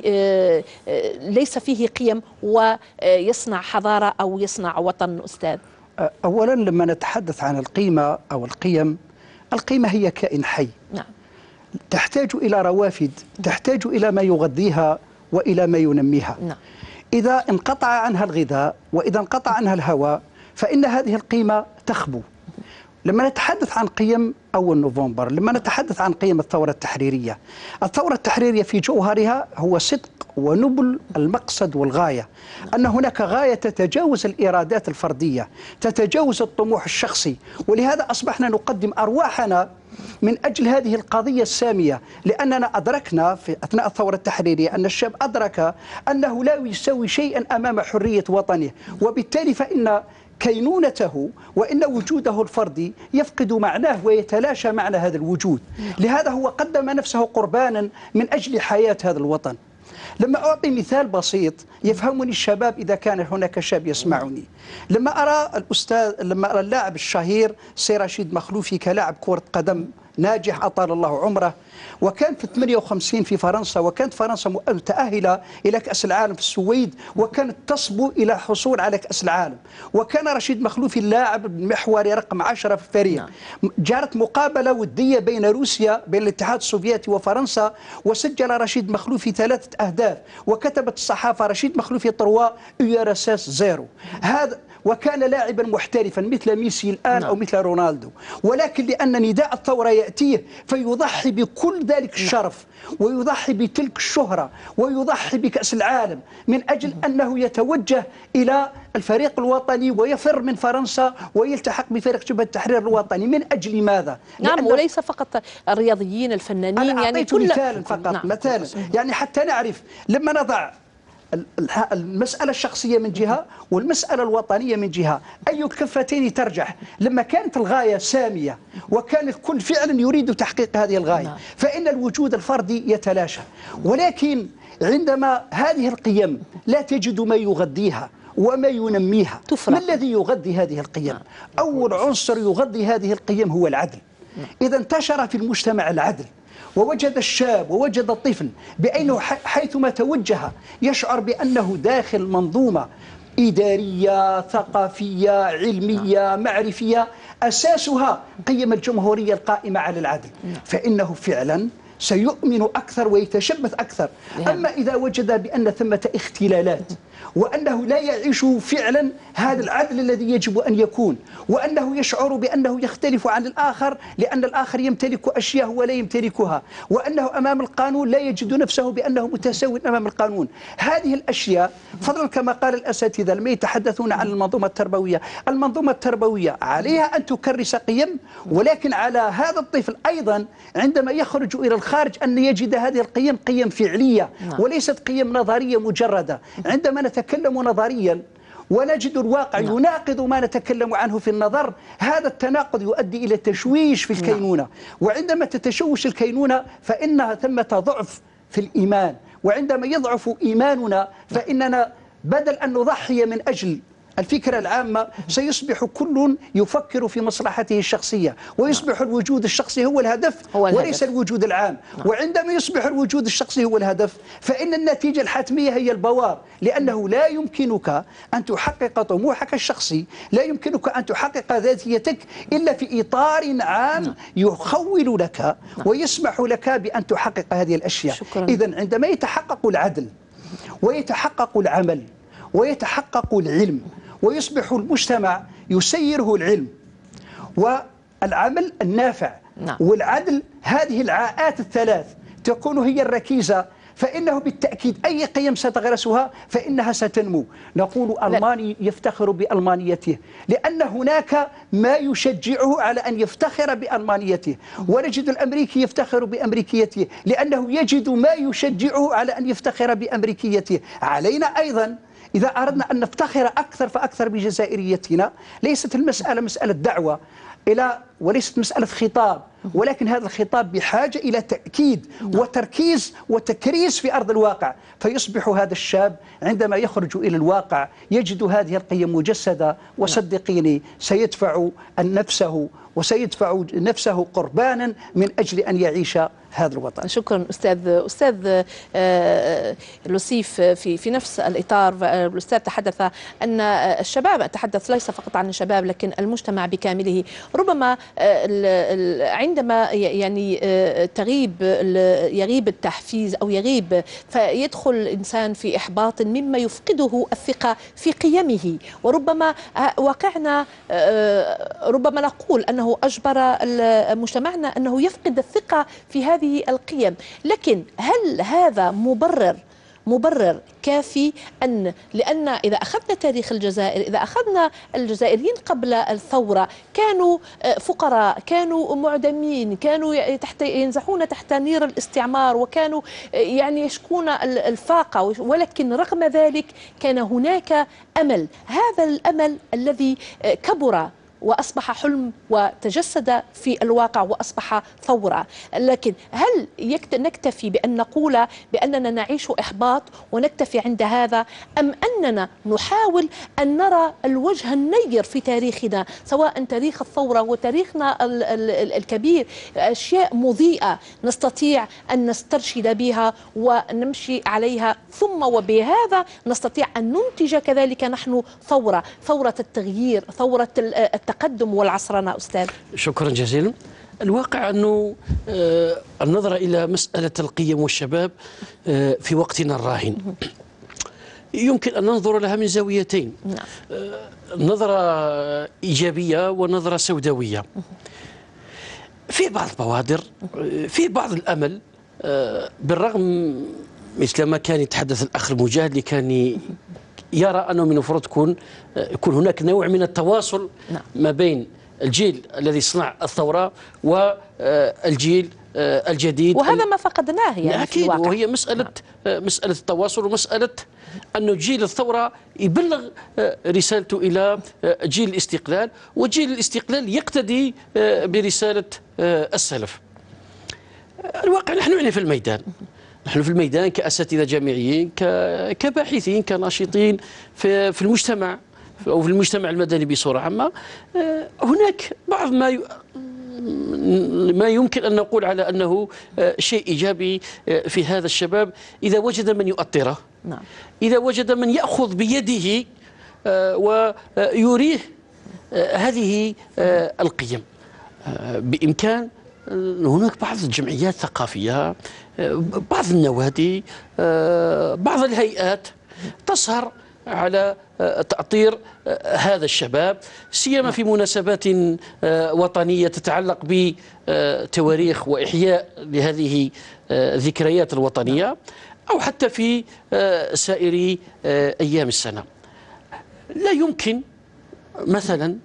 ليس فيه قيم ويصنع حضارة أو يصنع وطن. أستاذ، أولا لما نتحدث عن القيمة أو القيم، القيمة هي كائن حي. نعم. تحتاج إلى روافد، تحتاج إلى ما يغذيها وإلى ما ينميها. نعم. إذا انقطع عنها الغذاء وإذا انقطع عنها الهواء فإن هذه القيمة تخبو. لما نتحدث عن قيم أول نوفمبر، لما نتحدث عن قيم الثورة التحريرية، الثورة التحريرية في جوهرها هو صدق ونبل المقصد والغاية، أن هناك غاية تتجاوز الإرادات الفردية، تتجاوز الطموح الشخصي، ولهذا أصبحنا نقدم أرواحنا من أجل هذه القضية السامية، لأننا أدركنا في أثناء الثورة التحريرية أن الشاب أدرك أنه لا يساوي شيئا أمام حرية وطنه، وبالتالي فإن كينونته وإن وجوده الفردي يفقد معناه ويتلاشى معنى هذا الوجود. لهذا هو قدم نفسه قربانا من أجل حياة هذا الوطن. لما أعطي مثال بسيط يفهمني الشباب إذا كان هناك شاب يسمعني، لما أرى الأستاذ لما أرى اللاعب الشهير سي رشيد مخلوفي كلاعب كرة قدم ناجح أطال الله عمره، وكان في ثمانية وخمسين في فرنسا، وكانت فرنسا متأهلة إلى كأس العالم في السويد، وكانت تصبو إلى حصول على كأس العالم، وكان رشيد مخلوفي اللاعب المحوري رقم عشرة في الفريق. جرت مقابلة ودية بين روسيا بين الاتحاد السوفيتي وفرنسا، وسجل رشيد مخلوفي ثلاثة أهداف، وكتبت الصحافة رشيد مخلوفي طروا يورساس زيرو. هذا وكان لاعبا محترفا مثل ميسي الآن أو مثل رونالدو، ولكن لأن نداء الثورة يأتيه فيضحي بكل ذلك الشرف ويضحي بتلك الشهرة ويضحي بكأس العالم من أجل أنه يتوجه إلى الفريق الوطني ويفر من فرنسا ويلتحق بفريق جبهة التحرير الوطني. من أجل ماذا؟ نعم، وليس فقط الرياضيين الفنانين. أنا يعني كل مثالا فقط. نعم. مثالا يعني حتى نعرف لما نضع المسألة الشخصية من جهة والمسألة الوطنية من جهة أي الكفتين ترجح. لما كانت الغاية سامية وكان الكل فعلا يريد تحقيق هذه الغاية فإن الوجود الفردي يتلاشى، ولكن عندما هذه القيم لا تجد ما يغذيها وما ينميها ما الذي يغذي هذه القيم؟ أول عنصر يغذي هذه القيم هو العدل. إذا انتشر في المجتمع العدل ووجد الشاب ووجد الطفل بأنه حيثما توجه يشعر بأنه داخل منظومة إدارية ثقافية علمية معرفية أساسها قيم الجمهورية القائمة على العدل، فإنه فعلا سيؤمن أكثر ويتشبث أكثر. أما إذا وجد بأن ثمة اختلالات وأنه لا يعيش فعلا هذا العدل الذي يجب أن يكون، وأنه يشعر بأنه يختلف عن الآخر لأن الآخر يمتلك أشياء هو لا يمتلكها، وأنه أمام القانون لا يجد نفسه بأنه متساوي أمام القانون. هذه الأشياء فضلا كما قال الأساتذة لما يتحدثون عن المنظومة التربوية، المنظومة التربوية عليها أن تكرس قيم، ولكن على هذا الطفل أيضا عندما يخرج إلى الخارج أن يجد هذه القيم قيم فعلية وليست قيم نظرية مجردة. عندما نتكلم نظريا ونجد الواقع نعم. يناقض ما نتكلم عنه في النظر، هذا التناقض يؤدي إلى تشويش في الكينونة نعم. وعندما تتشوش الكينونة فإنها ثمة ضعف في الإيمان، وعندما يضعف إيماننا فإننا بدل أن نضحي من أجل الفكرة العامة سيصبح كل يفكر في مصلحته الشخصية، ويصبح الوجود الشخصي هو الهدف هو الهدف. وليس الوجود العام. نعم. وعندما يصبح الوجود الشخصي هو الهدف فإن النتيجة الحتمية هي البوار، لأنه لا يمكنك أن تحقق طموحك الشخصي، لا يمكنك أن تحقق ذاتيتك إلا في إطار عام يخول لك ويسمح لك بأن تحقق هذه الأشياء. إذن عندما يتحقق العدل ويتحقق العمل ويتحقق العلم ويصبح المجتمع يسيره العلم والعمل النافع نعم. والعدل، هذه العاءات الثلاث تكون هي الركيزة، فإنه بالتأكيد أي قيم ستغرسها فإنها ستنمو. نقول ألماني يفتخر بألمانيته لأن هناك ما يشجعه على أن يفتخر بألمانيته، ونجد الأمريكي يفتخر بأمريكيته لأنه يجد ما يشجعه على أن يفتخر بأمريكيته. علينا أيضا إذا أردنا أن نفتخر أكثر فأكثر بجزائريتنا، ليست المسألة مسألة دعوة إلى وليست مسألة خطاب، ولكن هذا الخطاب بحاجة إلى تأكيد وتركيز وتكريس في أرض الواقع، فيصبح هذا الشاب عندما يخرج إلى الواقع يجد هذه القيم مجسدة، وصدقيني سيدفع نفسه وسيدفع نفسه قربانا من أجل أن يعيش هذا الوطن. شكرا أستاذ أستاذ لوسيف. في في نفس الإطار الأستاذ تحدث أن الشباب، تحدث ليس فقط عن الشباب لكن المجتمع بكامله، ربما عندما يعني تغيب يغيب التحفيز أو يغيب فيدخل الإنسان في إحباط مما يفقده الثقة في قيمه، وربما واقعنا ربما نقول أنه أجبر مجتمعنا أنه يفقد الثقة في هذه القيم. لكن هل هذا مبرر مبرر كافي أن لأن إذا أخذنا تاريخ الجزائر، إذا أخذنا الجزائريين قبل الثورة كانوا فقراء، كانوا معدمين، كانوا تحت ينزحون تحت نير الاستعمار، وكانوا يعني يشكون الفاقة، ولكن رغم ذلك كان هناك أمل. هذا الأمل الذي كبر وأصبح حلم وتجسد في الواقع وأصبح ثورة. لكن هل نكتفي بأن نقول بأننا نعيش إحباط ونكتفي عند هذا، أم أننا نحاول أن نرى الوجه النير في تاريخنا، سواء تاريخ الثورة وتاريخنا الكبير، أشياء مضيئة نستطيع أن نسترشد بها ونمشي عليها، ثم وبهذا نستطيع أن ننتج كذلك نحن ثورة، ثورة التغيير، ثورة التغيير التقدم والعصرنة. أستاذ شكرا جزيلا. الواقع أنه النظرة إلى مسألة القيم والشباب في وقتنا الراهن يمكن أن ننظر لها من زاويتين، نظرة إيجابية ونظرة سوداوية. في بعض البوادر، في بعض الأمل، بالرغم مثل ما كان يتحدث الأخ المجاهد اللي كان يرى أنه من المفروض تكون يكون هناك نوع من التواصل نعم. ما بين الجيل الذي صنع الثورة والجيل الجديد، وهذا ما فقدناه يعني أكيد في الواقع. وهي مسألة نعم. مسألة التواصل، ومسألة أنه جيل الثورة يبلغ رسالته إلى جيل الاستقلال، وجيل الاستقلال يقتدي برسالة السلف. الواقع نحن يعني في الميدان، نحن في الميدان كأساتذة جامعيين، كباحثين، كناشطين في في المجتمع أو في المجتمع المدني بصورة عامة. هناك بعض ما ما يمكن أن نقول على أنه شيء إيجابي في هذا الشباب، إذا وجد من يؤطره، إذا وجد من يأخذ بيده ويريه هذه القيم. بإمكان هناك بعض الجمعيات الثقافية، بعض النوادي، بعض الهيئات تسهر على تأطير هذا الشباب، سيما في مناسبات وطنية تتعلق بتواريخ وإحياء لهذه الذكريات الوطنية، أو حتى في سائر أيام السنة. لا يمكن مثلا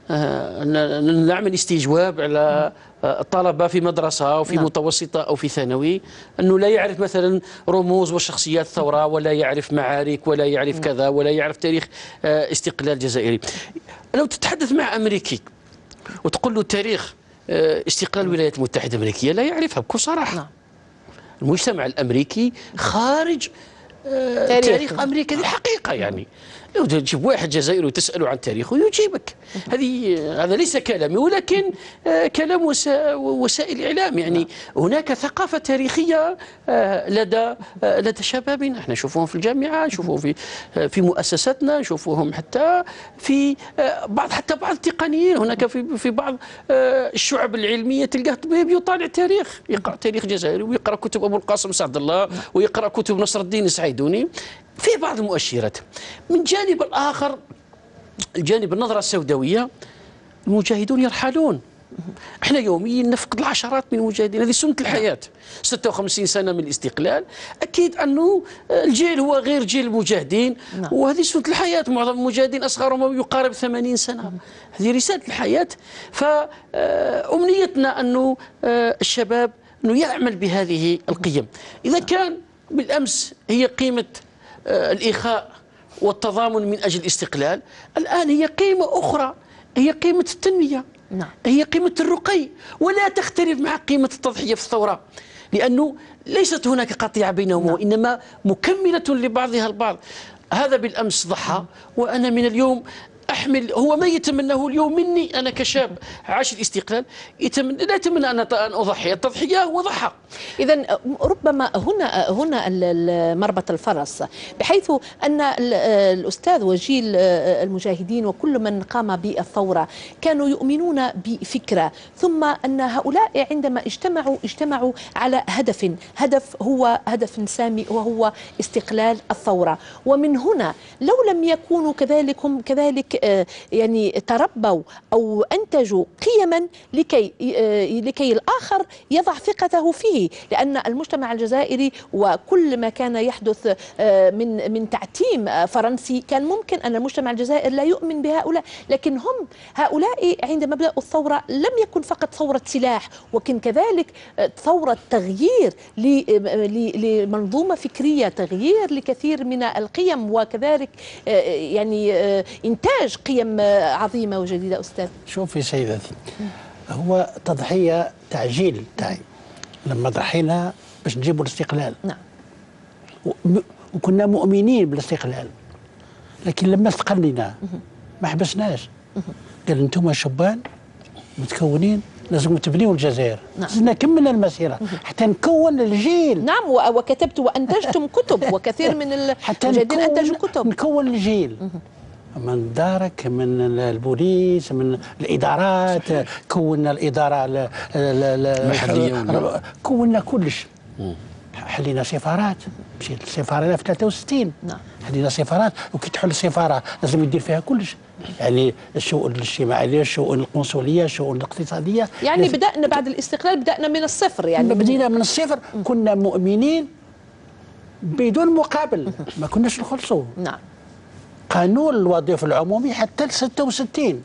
أن نعمل استجواب على الطلبة في مدرسة أو في نعم. متوسطة أو في ثانوي أنه لا يعرف مثلا رموز وشخصيات الثورة، ولا يعرف معارك، ولا يعرف نعم. كذا، ولا يعرف تاريخ استقلال الجزائري. لو تتحدث مع أمريكي وتقول له تاريخ استقلال الولايات المتحدة الأمريكية لا يعرفها بكل صراحة. نعم. المجتمع الأمريكي خارج تاريخ, تاريخ أمريكا. هذه حقيقة يعني. لو تجيب واحد جزائري وتسأله عن تاريخه يجيبك. هذه هذا ليس كلامي، ولكن كلام وسائل الإعلام. يعني هناك ثقافة تاريخية لدى لدى شبابنا، احنا نشوفوهم في الجامعة، نشوفوهم في في مؤسساتنا، نشوفوهم حتى في بعض حتى بعض التقنيين. هناك في في بعض الشعب العلمية تلقاه يطالع تاريخ، يقرأ تاريخ جزائري ويقرأ كتب أبو القاسم سعد الله ويقرأ كتب نصر الدين السعيدوني. في بعض المؤشرات. من جانب الآخر، الجانب النظرة السوداوية، المجاهدون يرحلون. احنا يوميا نفقد العشرات من المجاهدين، هذه سنة الحياة. ستة وخمسين سنة من الاستقلال، أكيد أنه الجيل هو غير جيل المجاهدين، وهذه سنة الحياة. معظم المجاهدين أصغرهم يقارب ثمانين سنة، هذه رسالة الحياة. فأمنيتنا أنه الشباب أنه يعمل بهذه القيم. إذا كان بالأمس هي قيمة الإخاء والتضامن من أجل الاستقلال، الآن هي قيمة أخرى، هي قيمة التنمية. نعم. هي قيمة الرقي، ولا تختلف مع قيمة التضحية في الثورة، لأنه ليست هناك قطيعة بينهم. نعم. وإنما مكملة لبعضها البعض. هذا بالأمس ضحى، وأنا من اليوم أحمل هو ما يتمناه اليوم مني أنا كشاب عاش الاستقلال. يتمنى لا أتمنى أن أضحي، التضحية هو ضحى. إذا ربما هنا هنا مربط الفرس، بحيث أن الأستاذ وجيل المجاهدين وكل من قام بالثورة كانوا يؤمنون بفكرة، ثم أن هؤلاء عندما اجتمعوا اجتمعوا على هدف هدف هو هدف سامي، وهو استقلال الثورة. ومن هنا لو لم يكونوا كذلك هم كذلك يعني تربوا أو أنتجوا قيما لكي لكي الآخر يضع ثقته فيه، لأن المجتمع الجزائري وكل ما كان يحدث من من تعتيم فرنسي كان ممكن أن المجتمع الجزائري لا يؤمن بهؤلاء، لكن هم هؤلاء عندما بدأوا الثورة لم يكن فقط ثورة سلاح، وكان كذلك ثورة تغيير لمنظومة فكرية، تغيير لكثير من القيم، وكذلك يعني إنتاج قيم عظيمة وجديدة. أستاذ شوفي سيدتي، هو تضحية تعجيل تاعي لما ضحينا باش نجيبوا الاستقلال. نعم. وكنا مؤمنين بالاستقلال، لكن لما استقلنا ما حبسناش. قال انتم شبان متكونين لازم تبنيوا الجزائر. نعم. زدنا كملنا المسيره حتى نكون الجيل. نعم، وكتبت وانتجتم كتب، وكثير من المجاهدين انتجوا كتب. نكون الجيل من دارك، من البوليس، من الادارات، كونا الاداره المحليه، كونا كلش. حلينا سفارات، مشيت السفاره في ثلاثة وستين. نعم. حلينا سفارات، وكي تحل السفاره لازم يدير فيها كلش، يعني الشؤون الاجتماعيه، الشؤون القنصليه، الشؤون الاقتصاديه. يعني بدأنا بعد الاستقلال، بدأنا من الصفر. يعني بدينا من الصفر، كنا مؤمنين بدون مقابل، ما كناش نخلصوا. نعم. قانون الوظيفة العمومي حتى ل ستة وستين،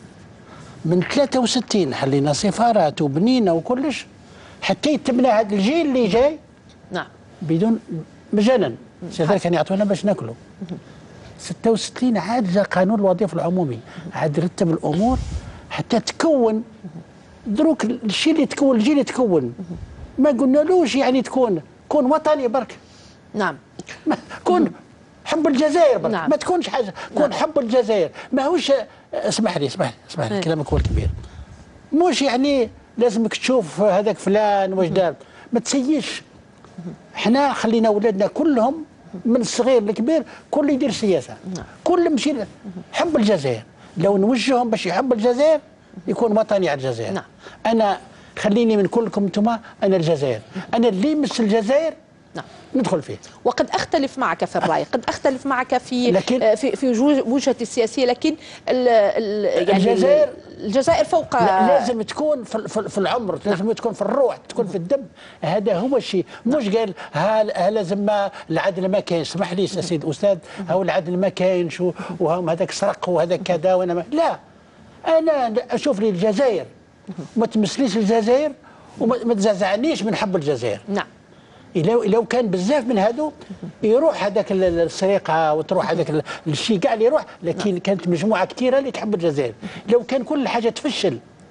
من ثلاثة وستين حلينا سفارات وبنينا وكلش حتى يتبنى هذا الجيل اللي جاي. نعم. بدون مجانا، سيدنا كان يعطونا باش ناكلوا. ستة وستين عاد جا قانون الوظيفة العمومي، عاد رتب الأمور حتى تكون دروك الشيء اللي تكون، الجيل اللي تكون ما قلنالوش يعني تكون كون وطني برك. نعم. كون حب الجزائر برك. نعم. ما تكونش حاجه، كون نعم. حب الجزائر ماهوش. اسمح لي اسمح لي اسمح لي كلامك هو الكبير. مش يعني لازمك تشوف هذاك فلان واش دار، ما تسيش. احنا خلينا اولادنا كلهم من الصغير للكبير كل يدير سياسه. نعم. كل مشي حب الجزائر، لو نوجههم باش يحب الجزائر يكون وطني على الجزائر. نعم. انا خليني من كلكم انتم، انا الجزائر، انا اللي يمس الجزائر. نعم. ندخل فيه. وقد اختلف معك في الراي، قد اختلف معك في لكن في في وجهتي السياسيه، لكن ال ال يعني الجزائر الجزائر فوق. لازم تكون في, في العمر، لازم نعم. تكون في الروح، تكون في الدم. هذا هو الشيء. مش قال ها لازم ما العدل ما كاينش. اسمح لي سيد الاستاذ، هو العدل ما كاينش وهم هذاك سرق وهذاك كذا وانا ما. لا، انا اشوف لي الجزائر ما تمسليش الجزائر وما تزعزعنيش من حب الجزائر. نعم. لو لو كان بزاف من هذو يروح هذاك السرقه وتروح هذاك الشيء كاع اللي يروح، لكن كانت مجموعه كثيره اللي تحب الجزائر. لو كان كل حاجه تفشل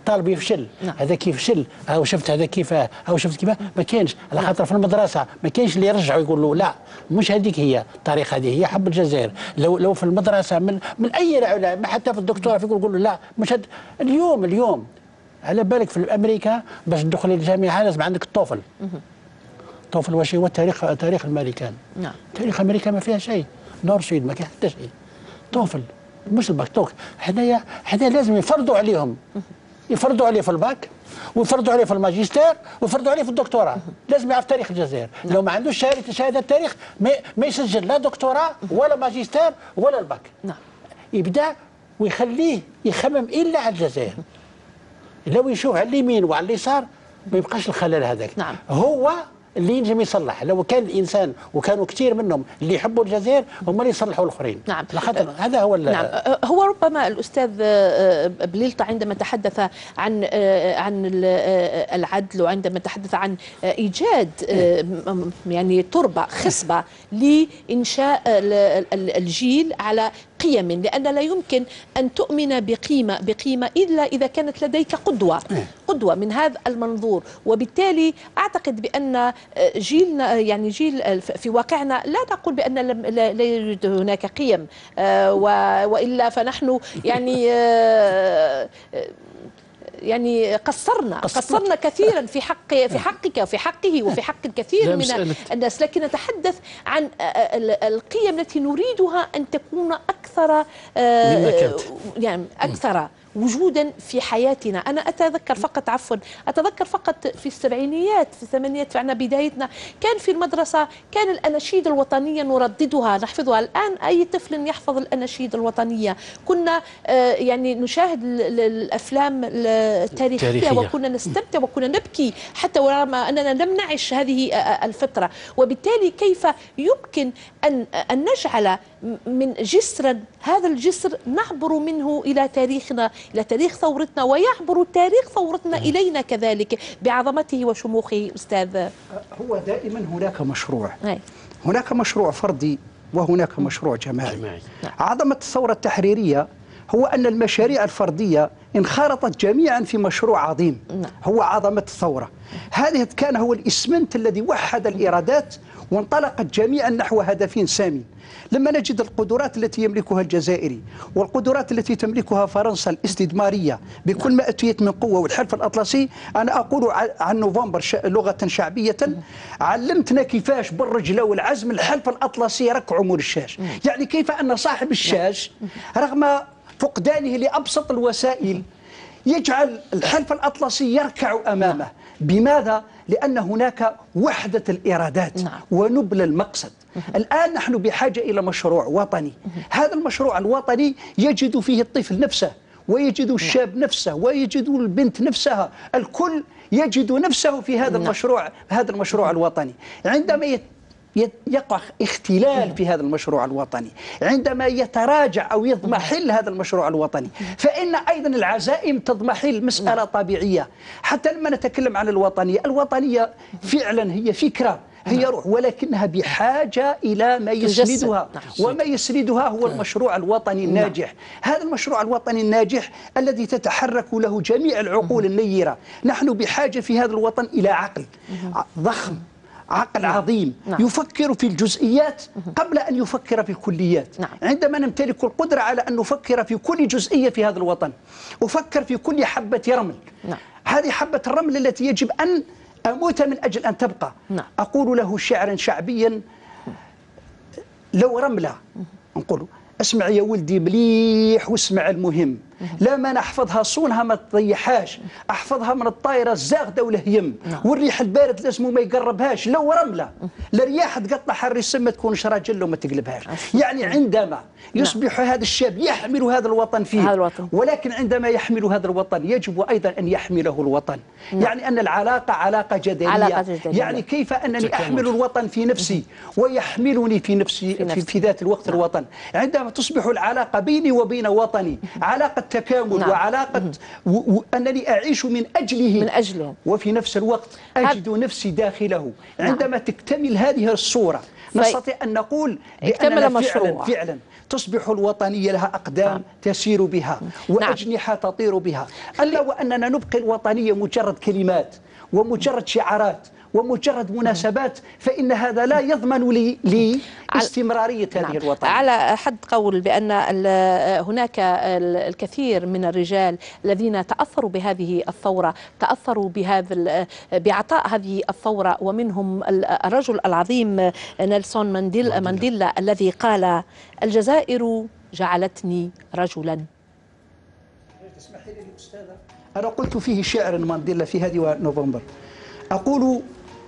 طالب يفشل نعم. هذا كيف يفشل او شفت هذا كيف او شفت كيف ما كاينش على خاطر في المدرسه ما كاينش اللي يرجعوا يقول له لا مش هذيك هي الطريقه هذه هي حب الجزائر. لو لو في المدرسه من من اي علماء حتى في الدكتوراه يقول يقول له لا مش هد... اليوم اليوم على بالك في امريكا باش تدخل الجامعه لازم عندك التوفل. التوفل واش هو تاريخ تاريخ الامريكان. نعم. تاريخ امريكا ما فيها شيء نور سويد ما كاين حتى شيء. توفل مش الباك توك حنايا حنا لازم يفرضوا عليهم يفرضوا عليه في الباك ويفرضوا عليه في الماجستير ويفرضوا عليه في الدكتوراه. لازم يعرف تاريخ الجزائر. لو ما عندوش شهاده شهاده التاريخ ما, ما يسجل لا دكتوراه ولا ماجستير ولا الباك. نعم. يبدا ويخليه يخمم الا على الجزائر. لو يشوف على اليمين وعلى اليسار ما يبقاش الخلل هذاك. نعم. هو اللي ينجم يصلح. لو كان الانسان وكانوا كثير منهم اللي يحبوا الجزائر هم اللي يصلحوا الاخرين. نعم. لخاطر هذا هو نعم. هو ربما الاستاذ بليلطة عندما تحدث عن عن العدل وعندما تحدث عن ايجاد يعني تربه خصبه لانشاء الجيل على قيم، لأن لا يمكن أن تؤمن بقيمة بقيمة إلا إذا كانت لديك قدوة قدوة من هذا المنظور. وبالتالي أعتقد بأن جيلنا يعني جيل في واقعنا لا نقول بأن لا يوجد هناك قيم وإلا فنحن يعني يعني قصرنا قصرنا كثيرا في حق في حقك وفي حقه وفي حق الكثير من الناس، لكن نتحدث عن القيم التي نريدها أن تكون أكثر يعني أكثر وجودا في حياتنا. أنا أتذكر فقط عفوا أتذكر فقط في السبعينيات في الثمانينات فعنا بدايتنا كان في المدرسة كان الأناشيد الوطنية نرددها نحفظها. الآن أي طفل يحفظ الأناشيد الوطنية. كنا يعني نشاهد الأفلام التاريخية وكنا نستمتع وكنا نبكي حتى ورغم أننا لم نعش هذه الفترة. وبالتالي كيف يمكن أن أن نجعل من جسر هذا الجسر نعبر منه إلى تاريخنا إلى تاريخ ثورتنا ويعبر تاريخ ثورتنا إلينا كذلك بعظمته وشموخه. أستاذ هو دائما هناك مشروع أي. هناك مشروع فردي وهناك مشروع جماعي. عظمة الثورة التحريرية هو أن المشاريع الفردية انخرطت جميعا في مشروع عظيم هو عظمة الثورة. هذه كان هو الإسمنت الذي وحد الإرادات وانطلقت جميعا نحو هدف سامي. لما نجد القدرات التي يملكها الجزائري والقدرات التي تملكها فرنسا الاستثمارية بكل ما أتيت من قوة والحلف الأطلسي، أنا أقول عن نوفمبر لغة شعبية علمتنا كيفاش بالرجلة والعزم الحلف الأطلسي ركعوا مول الشاش. يعني كيف أن صاحب الشاش رغم فقدانه لأبسط الوسائل يجعل الحلف الأطلسي يركع أمامه. بماذا؟ لأن هناك وحدة الإرادات نعم. ونبل المقصد. الآن نحن بحاجة إلى مشروع وطني. هذا المشروع الوطني يجد فيه الطفل نفسه ويجد الشاب نفسه ويجد البنت نفسها. الكل يجد نفسه في هذا المشروع هذا المشروع الوطني. عندما يت يقع اختلال في هذا المشروع الوطني، عندما يتراجع أو يضمحل هذا المشروع الوطني، فإن أيضا العزائم تضمحل. مسألة طبيعية. حتى لما نتكلم عن الوطنية، الوطنية فعلا هي فكرة هي روح، ولكنها بحاجة إلى ما يسندها، وما يسندها هو المشروع الوطني الناجح. هذا المشروع الوطني الناجح الذي تتحرك له جميع العقول النيرة. نحن بحاجة في هذا الوطن إلى عقل ضخم، عقل عظيم يفكر في الجزئيات قبل أن يفكر في الكليات. عندما نمتلك القدرة على أن نفكر في كل جزئية في هذا الوطن، أفكر في كل حبة رمل. هذه حبة الرمل التي يجب أن أموت من أجل أن تبقى. أقول له شعرا شعبيا: لو رملة نقول اسمع يا ولدي مليح واسمع المهم، لما نحفظها صونها ما تضيحهاش، احفظها من الطايره الزاغده والهيم والريح البارد لازم ما يقربهاش. لو رمله الرياح تقطع حر السم ما تكونش راجل وما تقلبهاش. يعني عندما يصبح هذا الشاب يحمل هذا الوطن فيه، ولكن عندما يحمل هذا الوطن يجب ايضا ان يحمله الوطن. يعني ان العلاقه علاقه جدليه. يعني كيف انني احمل الوطن في نفسي ويحملني في نفسي في, في ذات الوقت الوطن. عندما تصبح العلاقه بيني وبين وطني علاقه تكامل نعم. وعلاقة وأنني أعيش من أجله من أجله، وفي نفس الوقت أجد نفسي داخله. عندما تكتمل هذه الصورة نستطيع أن نقول بأننا فعلا, فعلا تصبح الوطنية لها أقدام نعم. تسير بها وأجنحة نعم. تطير بها. ألا وأننا نبقي الوطنية مجرد كلمات ومجرد شعارات ومجرد مناسبات، فإن هذا لا يضمن لي, لي استمرارية هذه نعم. الوطنية. على حد قول بأن هناك الكثير من الرجال الذين تأثروا بهذه الثورة، تأثروا بهذا بعطاء هذه الثورة، ومنهم الرجل العظيم نيلسون مانديلا, مانديلا الذي قال: الجزائر جعلتني رجلا. تسمحي لي أستاذة، أنا قلت فيه شعر مانديلا في هذه نوفمبر، أقول: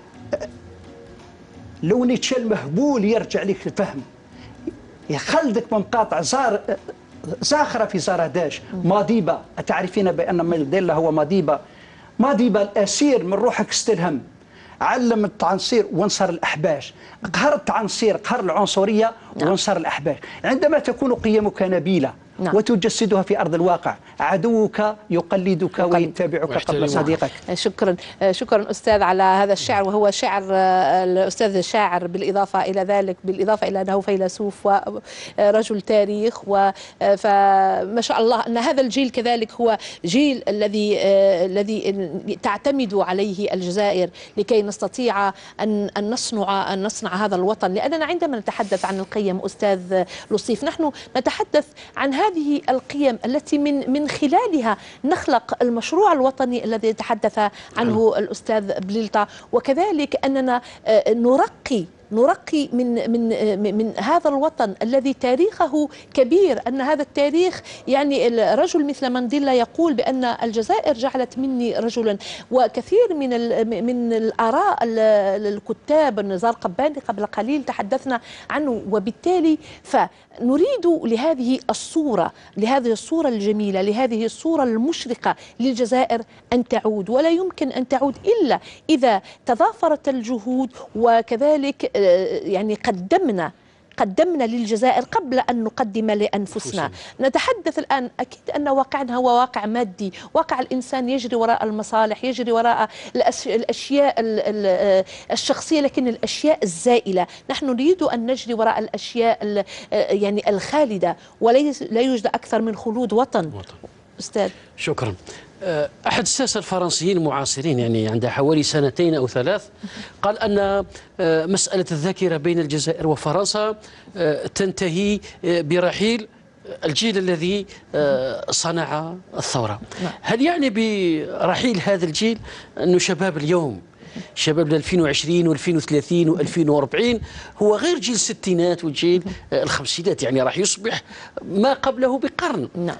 لو نيتشه المهبول يرجع لك الفهم، يخلدك من مقاطع زار زاخرة في زراداش ماديبا. أتعرفين بأن مانديلا هو ماديبا؟ ماديبا الأسير من روحك استلهم، علم التعنصير وانصر الأحباش، قهر التعنصير، قهر العنصرية وانصر الأحباش. عندما تكون قيمك نبيلة نعم. وتجسدها في أرض الواقع، عدوك يقلدك ويتبعك قبل صديقك. شكرا شكرا أستاذ على هذا الشعر، وهو شعر الأستاذ الشاعر، بالإضافة إلى ذلك بالإضافة إلى أنه فيلسوف ورجل تاريخ، فما شاء الله أن هذا الجيل كذلك هو جيل الذي الذي تعتمد عليه الجزائر لكي نستطيع أن أن نصنع أن نصنع هذا الوطن. لأننا عندما نتحدث عن القيم أستاذ لطيف، نحن نتحدث عن هذه القيم التي من من خلالها نخلق المشروع الوطني الذي تحدث عنه الأستاذ بليلتا، وكذلك أننا نرقي نرقي من من من هذا الوطن الذي تاريخه كبير. أن هذا التاريخ يعني رجل مثل مانديلا يقول بأن الجزائر جعلت مني رجلا، وكثير من من الآراء الكتاب، نزار قباني قبل قليل تحدثنا عنه. وبالتالي فنريد لهذه الصورة لهذه الصورة الجميلة، لهذه الصورة المشرقة للجزائر أن تعود، ولا يمكن أن تعود إلا إذا تضافرت الجهود، وكذلك يعني قدمنا قدمنا للجزائر قبل أن نقدم لأنفسنا. نتحدث الآن أكيد أن واقعنا هو واقع مادي، واقع الإنسان يجري وراء المصالح، يجري وراء الأشياء الشخصية، لكن الأشياء الزائلة. نحن نريد أن نجري وراء الأشياء يعني الخالدة، ولا يوجد أكثر من خلود وطن. أستاذ شكرا. أحد الساسة الفرنسيين المعاصرين، يعني عندها حوالي سنتين أو ثلاث، قال أن مسألة الذاكرة بين الجزائر وفرنسا تنتهي برحيل الجيل الذي صنع الثورة. هل يعني برحيل هذا الجيل أن شباب اليوم، شباب ألفين وعشرين وألفين وثلاثين وألفين وأربعين هو غير جيل الستينات وجيل الخمسينات، يعني راح يصبح ما قبله بقرن؟ نعم.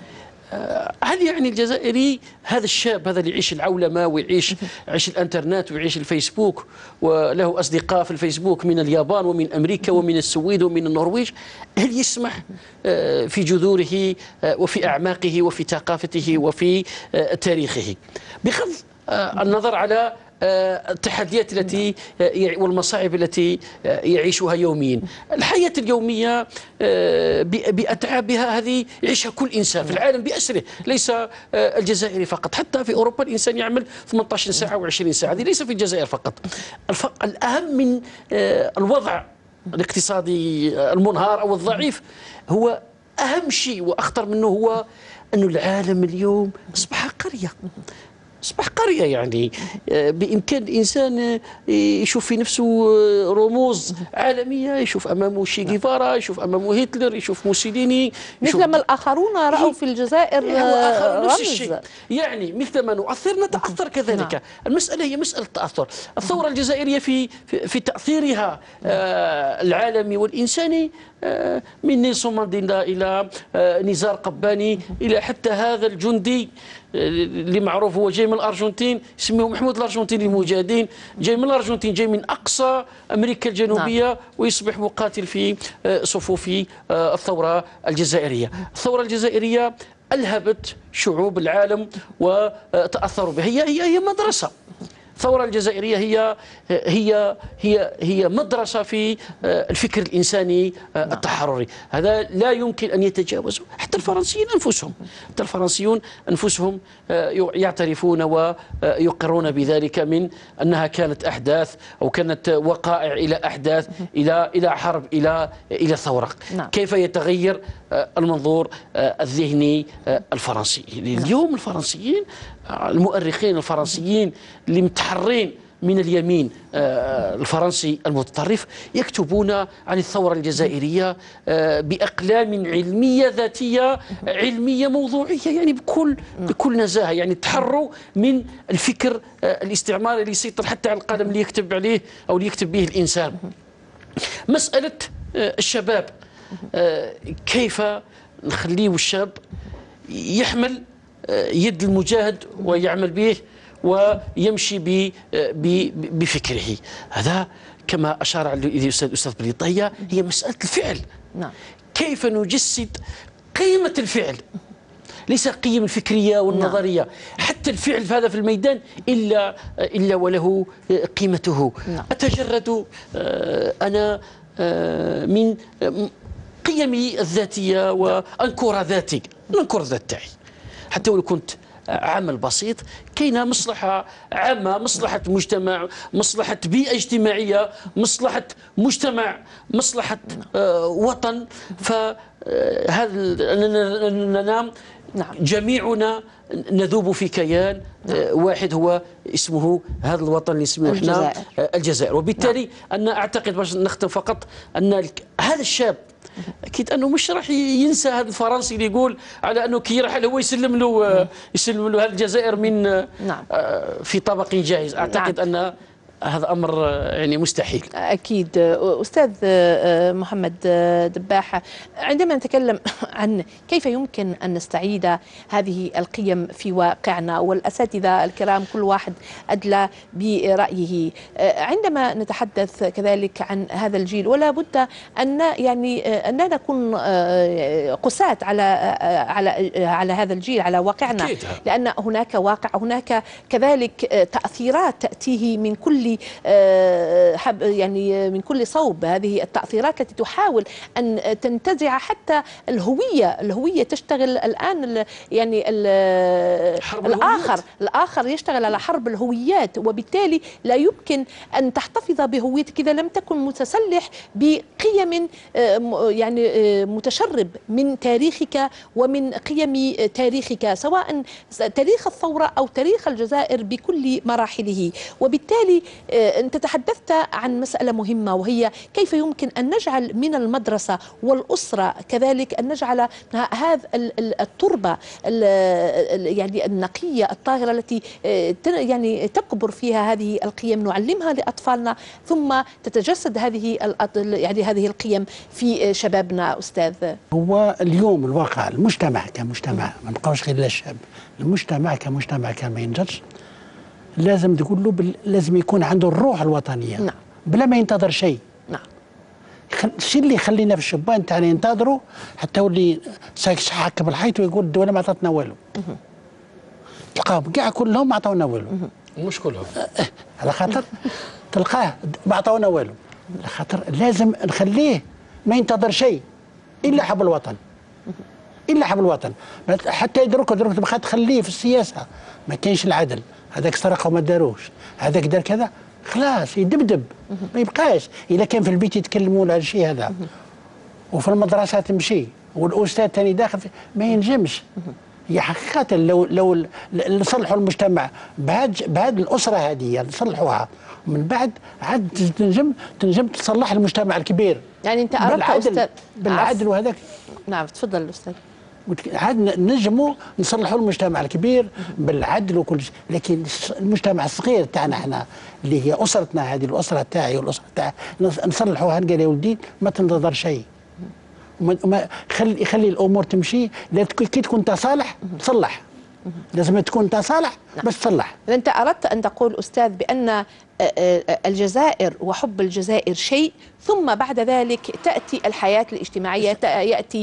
هل يعني الجزائري هذا الشاب هذا اللي يعيش العولمة ويعيش يعيش الانترنت ويعيش الفيسبوك، وله أصدقاء في الفيسبوك من اليابان ومن أمريكا ومن السويد ومن النرويج، هل يسمح في جذوره وفي أعماقه وفي ثقافته وفي تاريخه، بغض النظر على التحديات التي والمصاعب التي يعيشها يوميا؟ الحياة اليومية بأتعابها هذه يعيشها كل إنسان في العالم بأسره، ليس الجزائري فقط، حتى في أوروبا الإنسان يعمل ثمانية عشر ساعة وعشرين ساعة، هذه ليس في الجزائر فقط. الأهم من الوضع الاقتصادي المنهار أو الضعيف، هو أهم شيء وأخطر منه هو أن العالم اليوم أصبح قرية، أصبح قرية. يعني بإمكان الإنسان يشوف في نفسه رموز عالمية، يشوف أمامه شي جيفارا، يشوف أمامه هتلر، يشوف موسوليني، مثل ما الآخرون رأوا في الجزائر نفس الشيء. يعني مثل ما نؤثر نتأثر كذلك. نعم. المسألة هي مسألة تأثر. الثورة الجزائرية في في تأثيرها العالمي والإنساني، من نيلسون مانديلا إلى نزار قباني إلى حتى هذا الجندي اللي معروف هو جاي من الأرجنتين، يسميه محمود الأرجنتيني المجاهدين، جاي من الأرجنتين، جاي من أقصى أمريكا الجنوبية. نعم. ويصبح مقاتل في صفوف الثورة الجزائرية. الثورة الجزائرية ألهبت شعوب العالم وتأثروا بها، هي هي مدرسة. الثورة الجزائرية هي هي هي هي مدرسة في الفكر الإنساني التحرري. هذا لا يمكن أن يتجاوزه حتى الفرنسيين أنفسهم. حتى الفرنسيون أنفسهم يعترفون ويقرون بذلك، من أنها كانت أحداث أو كانت وقائع إلى أحداث إلى إلى حرب إلى إلى ثورة. نعم. كيف يتغير المنظور الذهني الفرنسي. اليوم الفرنسيين، المؤرخين الفرنسيين اللي متحرين من اليمين الفرنسي المتطرف، يكتبون عن الثورة الجزائرية بأقلام علمية ذاتية، علمية موضوعية، يعني بكل بكل نزاهة. يعني تحروا من الفكر الاستعماري اللي يسيطر حتى على القلم اللي يكتب عليه أو اللي يكتب به الإنسان. مسألة الشباب، كيف نخليه الشاب يحمل يد المجاهد ويعمل به ويمشي بفكره. هذا كما أشار إليه الأستاذ بريطية هي مسألة الفعل. نعم. كيف نجسد قيمة الفعل، ليس القيم الفكرية والنظرية. نعم. حتى الفعل هذا في الميدان إلا إلا وله قيمته. نعم. أتجرد أنا من قيمي الذاتية وأنكر ذاتي، أنكر الذات تاعي حتى ولو كنت عمل بسيط. كاينه مصلحة عامة، مصلحة مجتمع، مصلحة بيئة اجتماعية، مصلحة مجتمع، مصلحة آه وطن. فهذا أننا نعم. جميعنا نذوب في كيان آه واحد، هو اسمه هذا الوطن اللي اسمه احنا آه الجزائر. وبالتالي نعم. أنا أعتقد، باش نختم فقط، أن هذا الشاب اكيد انه مش راح ينسى هذا الفرنسي اللي يقول على انه كي يرحل هو يسلم له يسلم له هذه الجزائر من نعم. في طبق جاهز. اعتقد نعم. ان هذا امر يعني مستحيل. اكيد. استاذ محمد دباحه، عندما نتكلم عن كيف يمكن ان نستعيد هذه القيم في واقعنا، والاساتذه الكرام كل واحد ادلى برايه، عندما نتحدث كذلك عن هذا الجيل، ولا بد ان يعني ان نكون قساة على على على هذا الجيل، على واقعنا، أكيد. لان هناك واقع، هناك كذلك تاثيرات تاتيه من كل يعني من كل صوب. هذه التأثيرات التي تحاول أن تنتزع حتى الهوية، الهوية تشتغل الآن يعني الآخر الآخر يشتغل على حرب الهويات، وبالتالي لا يمكن أن تحتفظ بهويتك إذا لم تكن متسلح بقيم يعني متشرب من تاريخك ومن قيم تاريخك، سواء تاريخ الثورة أو تاريخ الجزائر بكل مراحله. وبالتالي أنت تحدثت عن مسألة مهمة، وهي كيف يمكن أن نجعل من المدرسة والأسرة كذلك أن نجعل هذا التربة يعني النقية الطاهرة التي يعني تكبر فيها هذه القيم، نعلمها لأطفالنا، ثم تتجسد هذه يعني هذه القيم في شبابنا. أستاذ، هو اليوم الواقع المجتمع كمجتمع، ما نبقاوش غير الشاب، المجتمع كمجتمع كان ما ينجزش، لازم تقول له بل... لازم يكون عنده الروح الوطنيه. نعم. بلا ما ينتظر شيء. نعم. الشيء اللي يخلينا في الشبان تاعنا ينتظروا حتى يولي شحك بالحيط ويقول الدوله ما عطاتنا والو. تلقاهم كاع كلهم ما عطاونا والو. مش كلهم. على خاطر تلقاه ما عطاونا والو، على خاطر لازم نخليه ما ينتظر شيء الا حب الوطن. الا حب الوطن، حتى يدرك يدرك تبقى تخليه في السياسه ما كاينش العدل، هذاك سرق وما داروش، هذاك دار كذا، خلاص يدبدب ما يبقاش. اذا كان في البيت يتكلمون على الشيء هذا وفي المدرسه تمشي والاستاذ ثاني داخل في... ما ينجمش. هي حقيقه لو لو نصلحوا المجتمع بهذه بهذه الاسره هذه نصلحوها، ومن بعد عاد تنجم تنجم تصلح المجتمع الكبير. يعني انت اردت بالعدل, بالعدل وهذاك. نعم تفضل الاستاذ. عاد نجموا نصلحوا المجتمع الكبير بالعدل وكل شيء، لكن المجتمع الصغير تاعنا احنا اللي هي اسرتنا، هذه الاسره تاعي والاسره تاعي نصلحوها. قال يا ولدي ما تنتظر شيء، وما خلي خلي الامور تمشي، كي تكون تصالح تصلح. لازم تكون تصالح نعم. باش تصلح. أنت أردت أن تقول أستاذ بأن الجزائر وحب الجزائر شيء، ثم بعد ذلك تأتي الحياة الاجتماعية، يأتي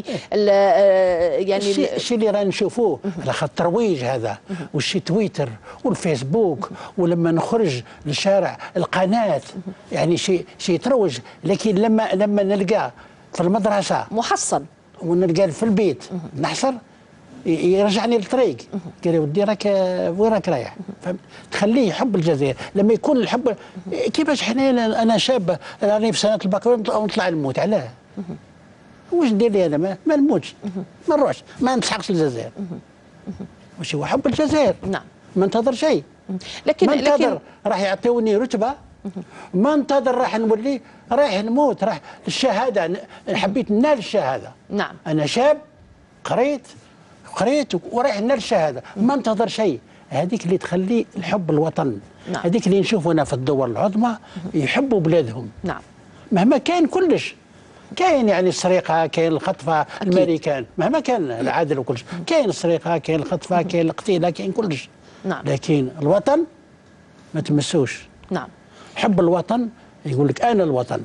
يعني الشيء اللي رانا نشوفوه على الترويج هذا والشي تويتر والفيسبوك، ولما نخرج للشارع القناة يعني شيء شيء يتروج، لكن لما لما نلقاه في المدرسة محصن ونلقاه في البيت نحصر يرجعني للطريق، قال لي ودي راك وين راك رايح؟ فهمت؟ تخليه يحب الجزائر. لما يكون الحب كيفاش حنا انا شاب راني في سنه البكالوريا ونطلع نموت، علاه؟ واش ندير لي انا؟ ما, ما نموتش، ما نروحش، ما نسحقش الجزائر. واش هو حب الجزائر؟ نعم. ما انتظر شيء، لكن ما انتظر لكن راح يعطيوني رتبه، ما انتظر راح نولي رايح نموت، راح الشهاده حبيت ننال الشهاده. نعم. انا شاب قريت قريت ورايح نال الشهاده، ما انتظر شيء. هذيك اللي تخلي الحب الوطن. نعم. هذيك اللي نشوف هنا في الدول العظمى يحبوا بلادهم. نعم. مهما كان كلش، كاين يعني السرقه، كاين الخطفه، الامريكان، مهما كان العدل وكلش، كاين السرقه، كاين الخطفه، كاين القتيله، كاين كلش. نعم. لكن الوطن ما تمسوش. نعم. حب الوطن يقول لك انا الوطن.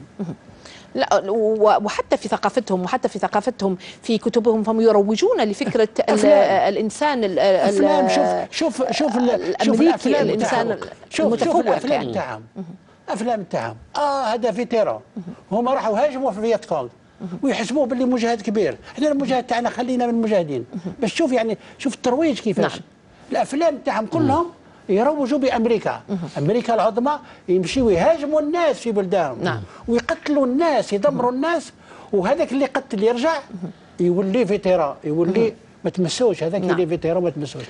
لا، وحتى في ثقافتهم وحتى في ثقافتهم في كتبهم فهم يروجون لفكره الانسان الافلام. شوف شوف شوف شوف الامريكي، الانسان المتفوق. شوف الافلام تاعهم، افلام تاعهم اه هذا فيتيران، هما راحوا هاجموا في الفيت كونغ ويحسبوه باللي مجاهد كبير. احنا المجاهد تاعنا خلينا من المجاهدين. باش شوف يعني شوف الترويج كيفاش. نعم. الافلام تاعهم كلهم يروجوا بامريكا، امريكا العظمى، يمشيوا يهاجموا الناس في بلدانهم. نعم. ويقتلوا الناس، يدمروا الناس، وهذاك اللي قتل يرجع يولي فيتيران، يولي ما تمسوش. هذاك اللي فيتيران ما تمسوش،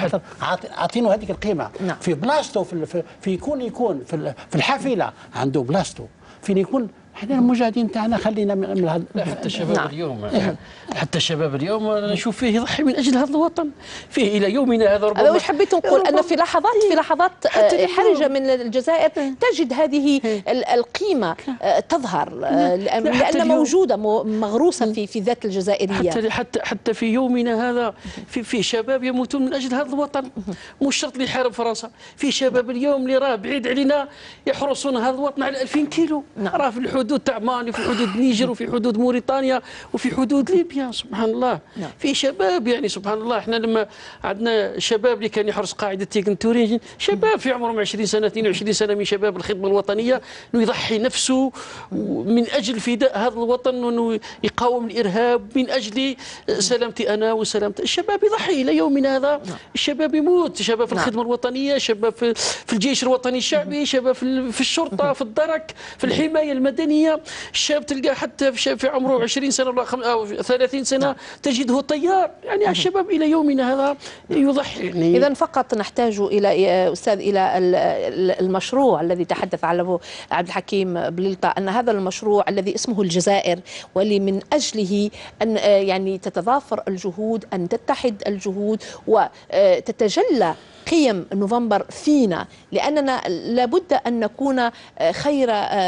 عاطينه هذيك القيمه. نعم. في بلاصتو، في, في يكون يكون في, في الحافله عنده بلاصتو، فين يكون. احنا المجاهدين تاعنا خلينا من هذا. حتى الشباب نعم. اليوم حتى الشباب اليوم انا نشوف فيه يضحي من اجل هذا الوطن، فيه الى يومنا هذا. ربما هذا واش حبيت نقول، ان في لحظات في لحظات حرجه من الجزائر تجد هذه القيمه تظهر، لان موجوده مغروسه في في ذات الجزائريه. حتى حتى حتى في يومنا هذا في في شباب يموتون من اجل هذا الوطن، مش شرط اللي يحارب فرنسا. في شباب اليوم اللي راه بعيد علينا يحرسون هذا الوطن على ألفين كيلو. نعم. راه في الحدود تاع مالي، وفي حدود النيجر، وفي حدود موريتانيا، وفي حدود ليبيا. سبحان الله. نعم. في شباب يعني سبحان الله. احنا لما عندنا شباب اللي كان يحرس قاعده تيغن تورين، شباب في عمرهم عشرين سنه اثنين وعشرين سنه من شباب الخدمه الوطنيه، انه يضحي نفسه من اجل فداء هذا الوطن، وانه يقاوم الارهاب من اجل سلامتي انا وسلامه الشباب. يضحي الى يومنا هذا. نعم. الشباب يموت، شباب في الخدمه الوطنيه، شباب في, في الجيش الوطني الشعبي، شباب في, في الشرطه، في الدرك، في الحمايه المدنيه. الشاب تلقاه حتى في, في عمره عشرين سنه ولا أو ثلاثين سنه. نعم. تجده طيار. يعني الشباب الى يومنا هذا يضحي. يعني اذا فقط نحتاج الى استاذ الى المشروع الذي تحدث عنه عبد الحكيم بليلطة، ان هذا المشروع الذي اسمه الجزائر، واللي من اجله ان يعني تتضافر الجهود، ان تتحد الجهود وتتجلى قيم نوفمبر فينا، لأننا لابد أن نكون خير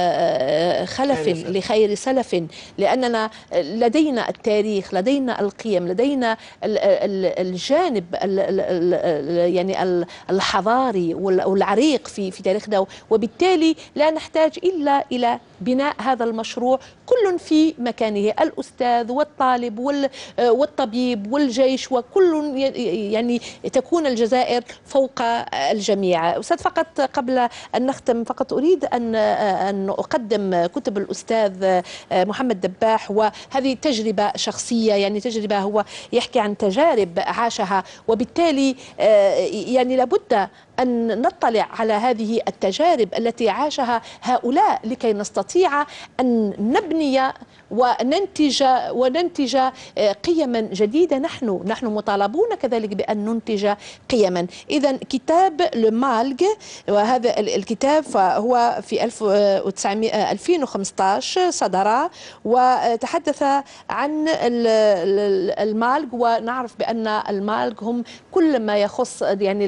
خلف لخير سلف، لأننا لدينا التاريخ، لدينا القيم، لدينا الجانب يعني الحضاري والعريق في في تاريخنا، وبالتالي لا نحتاج إلا إلى بناء هذا المشروع كل في مكانه، الأستاذ والطالب والطبيب والجيش، وكل يعني تكون الجزائر فوق الجميع. أستاذ فقط قبل أن نختم فقط أريد أن أن أقدم كتب الأستاذ محمد دباح، وهذه تجربة شخصية، يعني تجربة هو يحكي عن تجارب عاشها، وبالتالي يعني لابد أن نطلع على هذه التجارب التي عاشها هؤلاء لكي نستطيع أن نبني وننتج وننتج قيما جديدة. نحن نحن مطالبون كذلك بأن ننتج قيما. إذا كتاب لو مالغ، وهذا الكتاب فهو في ألفين وخمسة عشر صدر، وتحدث عن المالغ، ونعرف بأن المالغ هم كل ما يخص يعني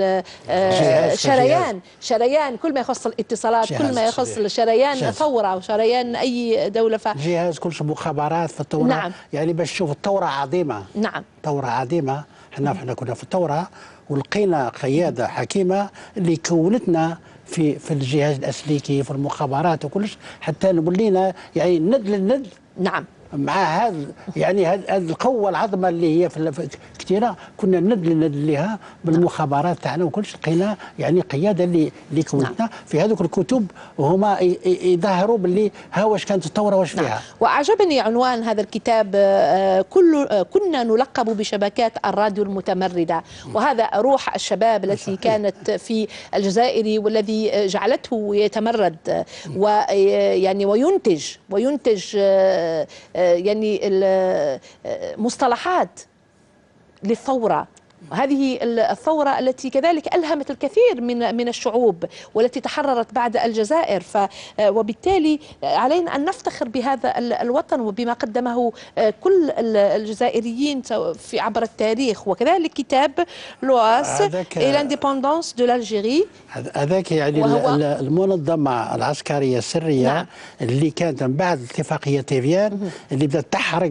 شريان شريان كل ما يخص الاتصالات، كل ما يخص شريان ثورة أو شريان أي دولة. ف... جهاز كل مخابرات في الثورة. نعم. يعني باش تشوف الثورة عظيمة. نعم. ثورة عظيمة احنا احنا كنا في الثوره ولقينا قياده حكيمه اللي كونتنا في في الجهاز الاسليكي في المخابرات وكلش، حتى نقول لنا يعني ند للند. نعم. مع هذا يعني هذه القوه العظمى اللي هي في كثيره كنا ند لند لها بالمخابرات تاعنا وكلش، لقينا يعني قياده اللي اللي كونتنا. نعم. في هذوك الكتب وهما يظهروا باللي ها واش كانت الثوره واش فيها. نعم. واعجبني عنوان هذا الكتاب، كل كنا نلقب بشبكات الراديو المتمرده، وهذا روح الشباب التي كانت في الجزائر والذي جعلته يتمرد ويعني وينتج وينتج يعني المصطلحات للثورة. هذه الثورة التي كذلك ألهمت الكثير من من الشعوب والتي تحررت بعد الجزائر، ف وبالتالي علينا أن نفتخر بهذا الوطن وبما قدمه كل الجزائريين في عبر التاريخ. وكذلك كتاب لواس إي لانديبوندونس دو l'Algérie، هذاك يعني المنظمة العسكرية السرية. نعم. اللي كانت من بعد اتفاقية تيفيان اللي بدأت تحرق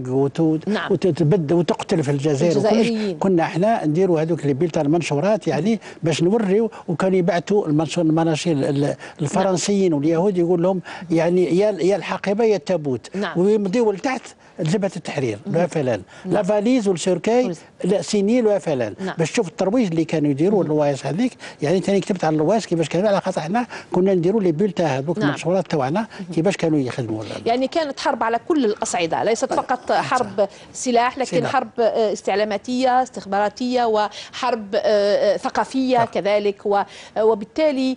وتبد وتقتل في الجزائر. كنا احنا نديروا هذوك اللي بيلتا المنشورات يعني باش نوريو، وكانوا يبعثوا المناشير الفرنسيين واليهود يقول لهم يعني يا يا الحقيبه يا التابوت. نعم. ويمضيوا لتحت جبهه التحرير لا فلان لا فاليز والسوركاي لا سينيل ولا فلان. نعم. باش تشوف الترويج اللي كانوا يديروا اللوايص هذيك. يعني ثاني كتبت على اللوايص كيفاش كانوا، على خاطر احنا كنا نديروا لي بيلتا هذوك. نعم. المنشورات تاعنا كيفاش كانوا يخدموا. يعني كانت حرب على كل الاصعده، ليست فقط حرب سلاح لكن سلاح. حرب استعلاماتيه استخباراتيه وحرب ثقافيه. نعم. كذلك، وبالتالي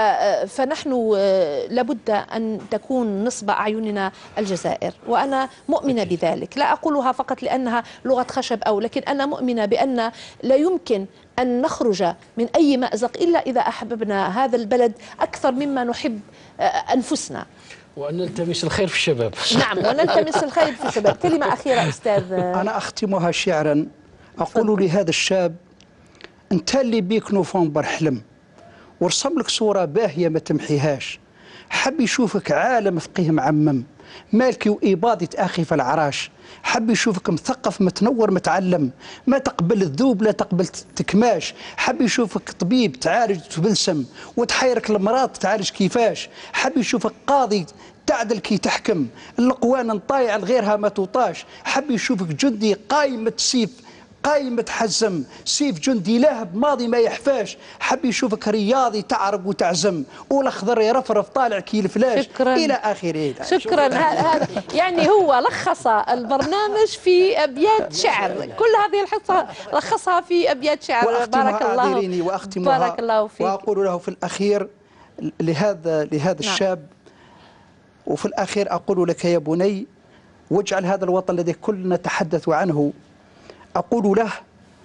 فنحن لابد ان تكون نصب اعيننا الجزائر، وانا مؤمنه بذلك. لا أقولها فقط لأنها لغة خشب أو، لكن أنا مؤمنة بأن لا يمكن أن نخرج من أي مأزق إلا إذا أحببنا هذا البلد أكثر مما نحب أنفسنا، وأن نلتمس الخير في الشباب. نعم، ونلتمس الخير في الشباب. كلمة أخيرة أستاذ. أنا أختمها شعرا أقول لهذا الشاب: أنت اللي بيك نوفمبر حلم ورسم لك صورة باهية ما تمحيهاش، حب يشوفك عالم فقيه معمم مالكي وإيباض يتآخي في العراش، حب يشوفك مثقف متنور متعلم ما تقبل الذوب لا تقبل تكماش، حب يشوفك طبيب تعالج تبلسم وتحيرك المرض تعالج كيفاش، حب يشوفك قاضي تعدل كي تحكم القوانين طايع لغيرها ما توطاش، حب يشوفك جندي قايمة سيف قايم متحزم سيف جندي لاهب ماضي ما يحفاش، حب يشوفك رياضي تعرق وتعزم والاخضر يرفرف طالع كي الفلاش. شكرا. الى اخره. شكرا. هذا يعني هو لخص البرنامج في ابيات شعر، كل هذه الحصه لخصها في ابيات شعر. بارك الله واختمها بارك الله فيك. واقول له في الاخير لهذا لهذا الشاب، وفي الاخير اقول لك يا بني واجعل هذا الوطن الذي كلنا نتحدث عنه، أقول له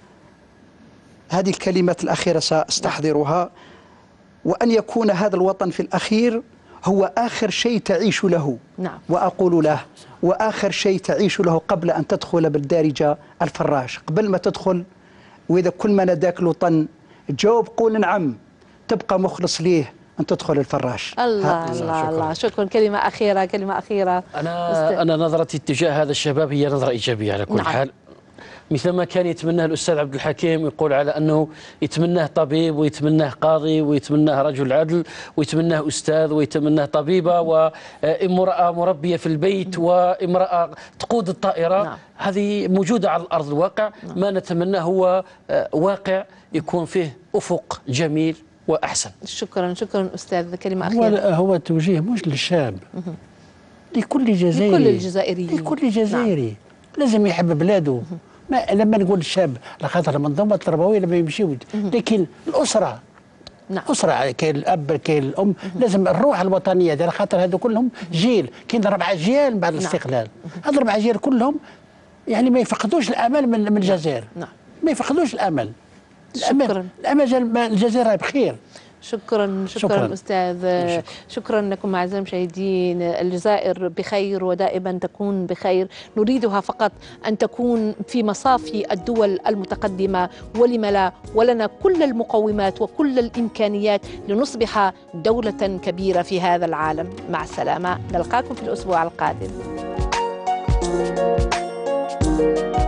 هذه الكلمات الأخيرة سأستحضرها: وأن يكون هذا الوطن في الأخير هو آخر شيء تعيش له. نعم. وأقول له وآخر شيء تعيش له قبل أن تدخل بالدارجة الفراش، قبل ما تدخل وإذا كل ما ناداك الوطن جاوب قول نعم، تبقى مخلص ليه أن تدخل الفراش. الله الله الله. شكرا. كلمة أخيرة كلمة أخيرة. أنا است... أنا نظرتي تجاه هذا الشباب هي نظرة إيجابية على كل نعم. حال، مثل ما كان يتمناه الأستاذ عبد الحكيم، يقول على أنه يتمناه طبيب ويتمناه قاضي ويتمناه رجل عدل ويتمناه أستاذ ويتمناه طبيبة وامرأة مربية في البيت وامرأة تقود الطائرة. نعم. هذه موجودة على الأرض الواقع. نعم. ما نتمناه هو واقع يكون فيه أفق جميل وأحسن. شكرا. شكرا أستاذ. كلمة أخيرة. هو هو توجيه مش للشاب، لكل جزائري، لكل الجزائريين، لكل جزائري. نعم. لازم يحب بلاده. ما لما نقول الشاب لخاطر المنظومه التربويه لما يمشيوا، لكن الاسره. نعم. اسره كاين الاب كاين الام، لازم الروح الوطنيه ديال خاطر هذو كلهم جيل، كاين اربع اجيال بعد الاستقلال. نعم. هذو اربع اجيال كلهم يعني ما يفقدوش الامل من من الجزائر. نعم. ما يفقدوش الامل. شكرا. الامل الجزائر بخير. شكرا. شكرا, شكرا أستاذ. شكرا. شكرا لكم أعزائي المشاهدين. الجزائر بخير ودائما تكون بخير، نريدها فقط أن تكون في مصافي الدول المتقدمة، ولم لا، ولنا كل المقومات وكل الإمكانيات لنصبح دولة كبيرة في هذا العالم. مع السلامة، نلقاكم في الأسبوع القادم.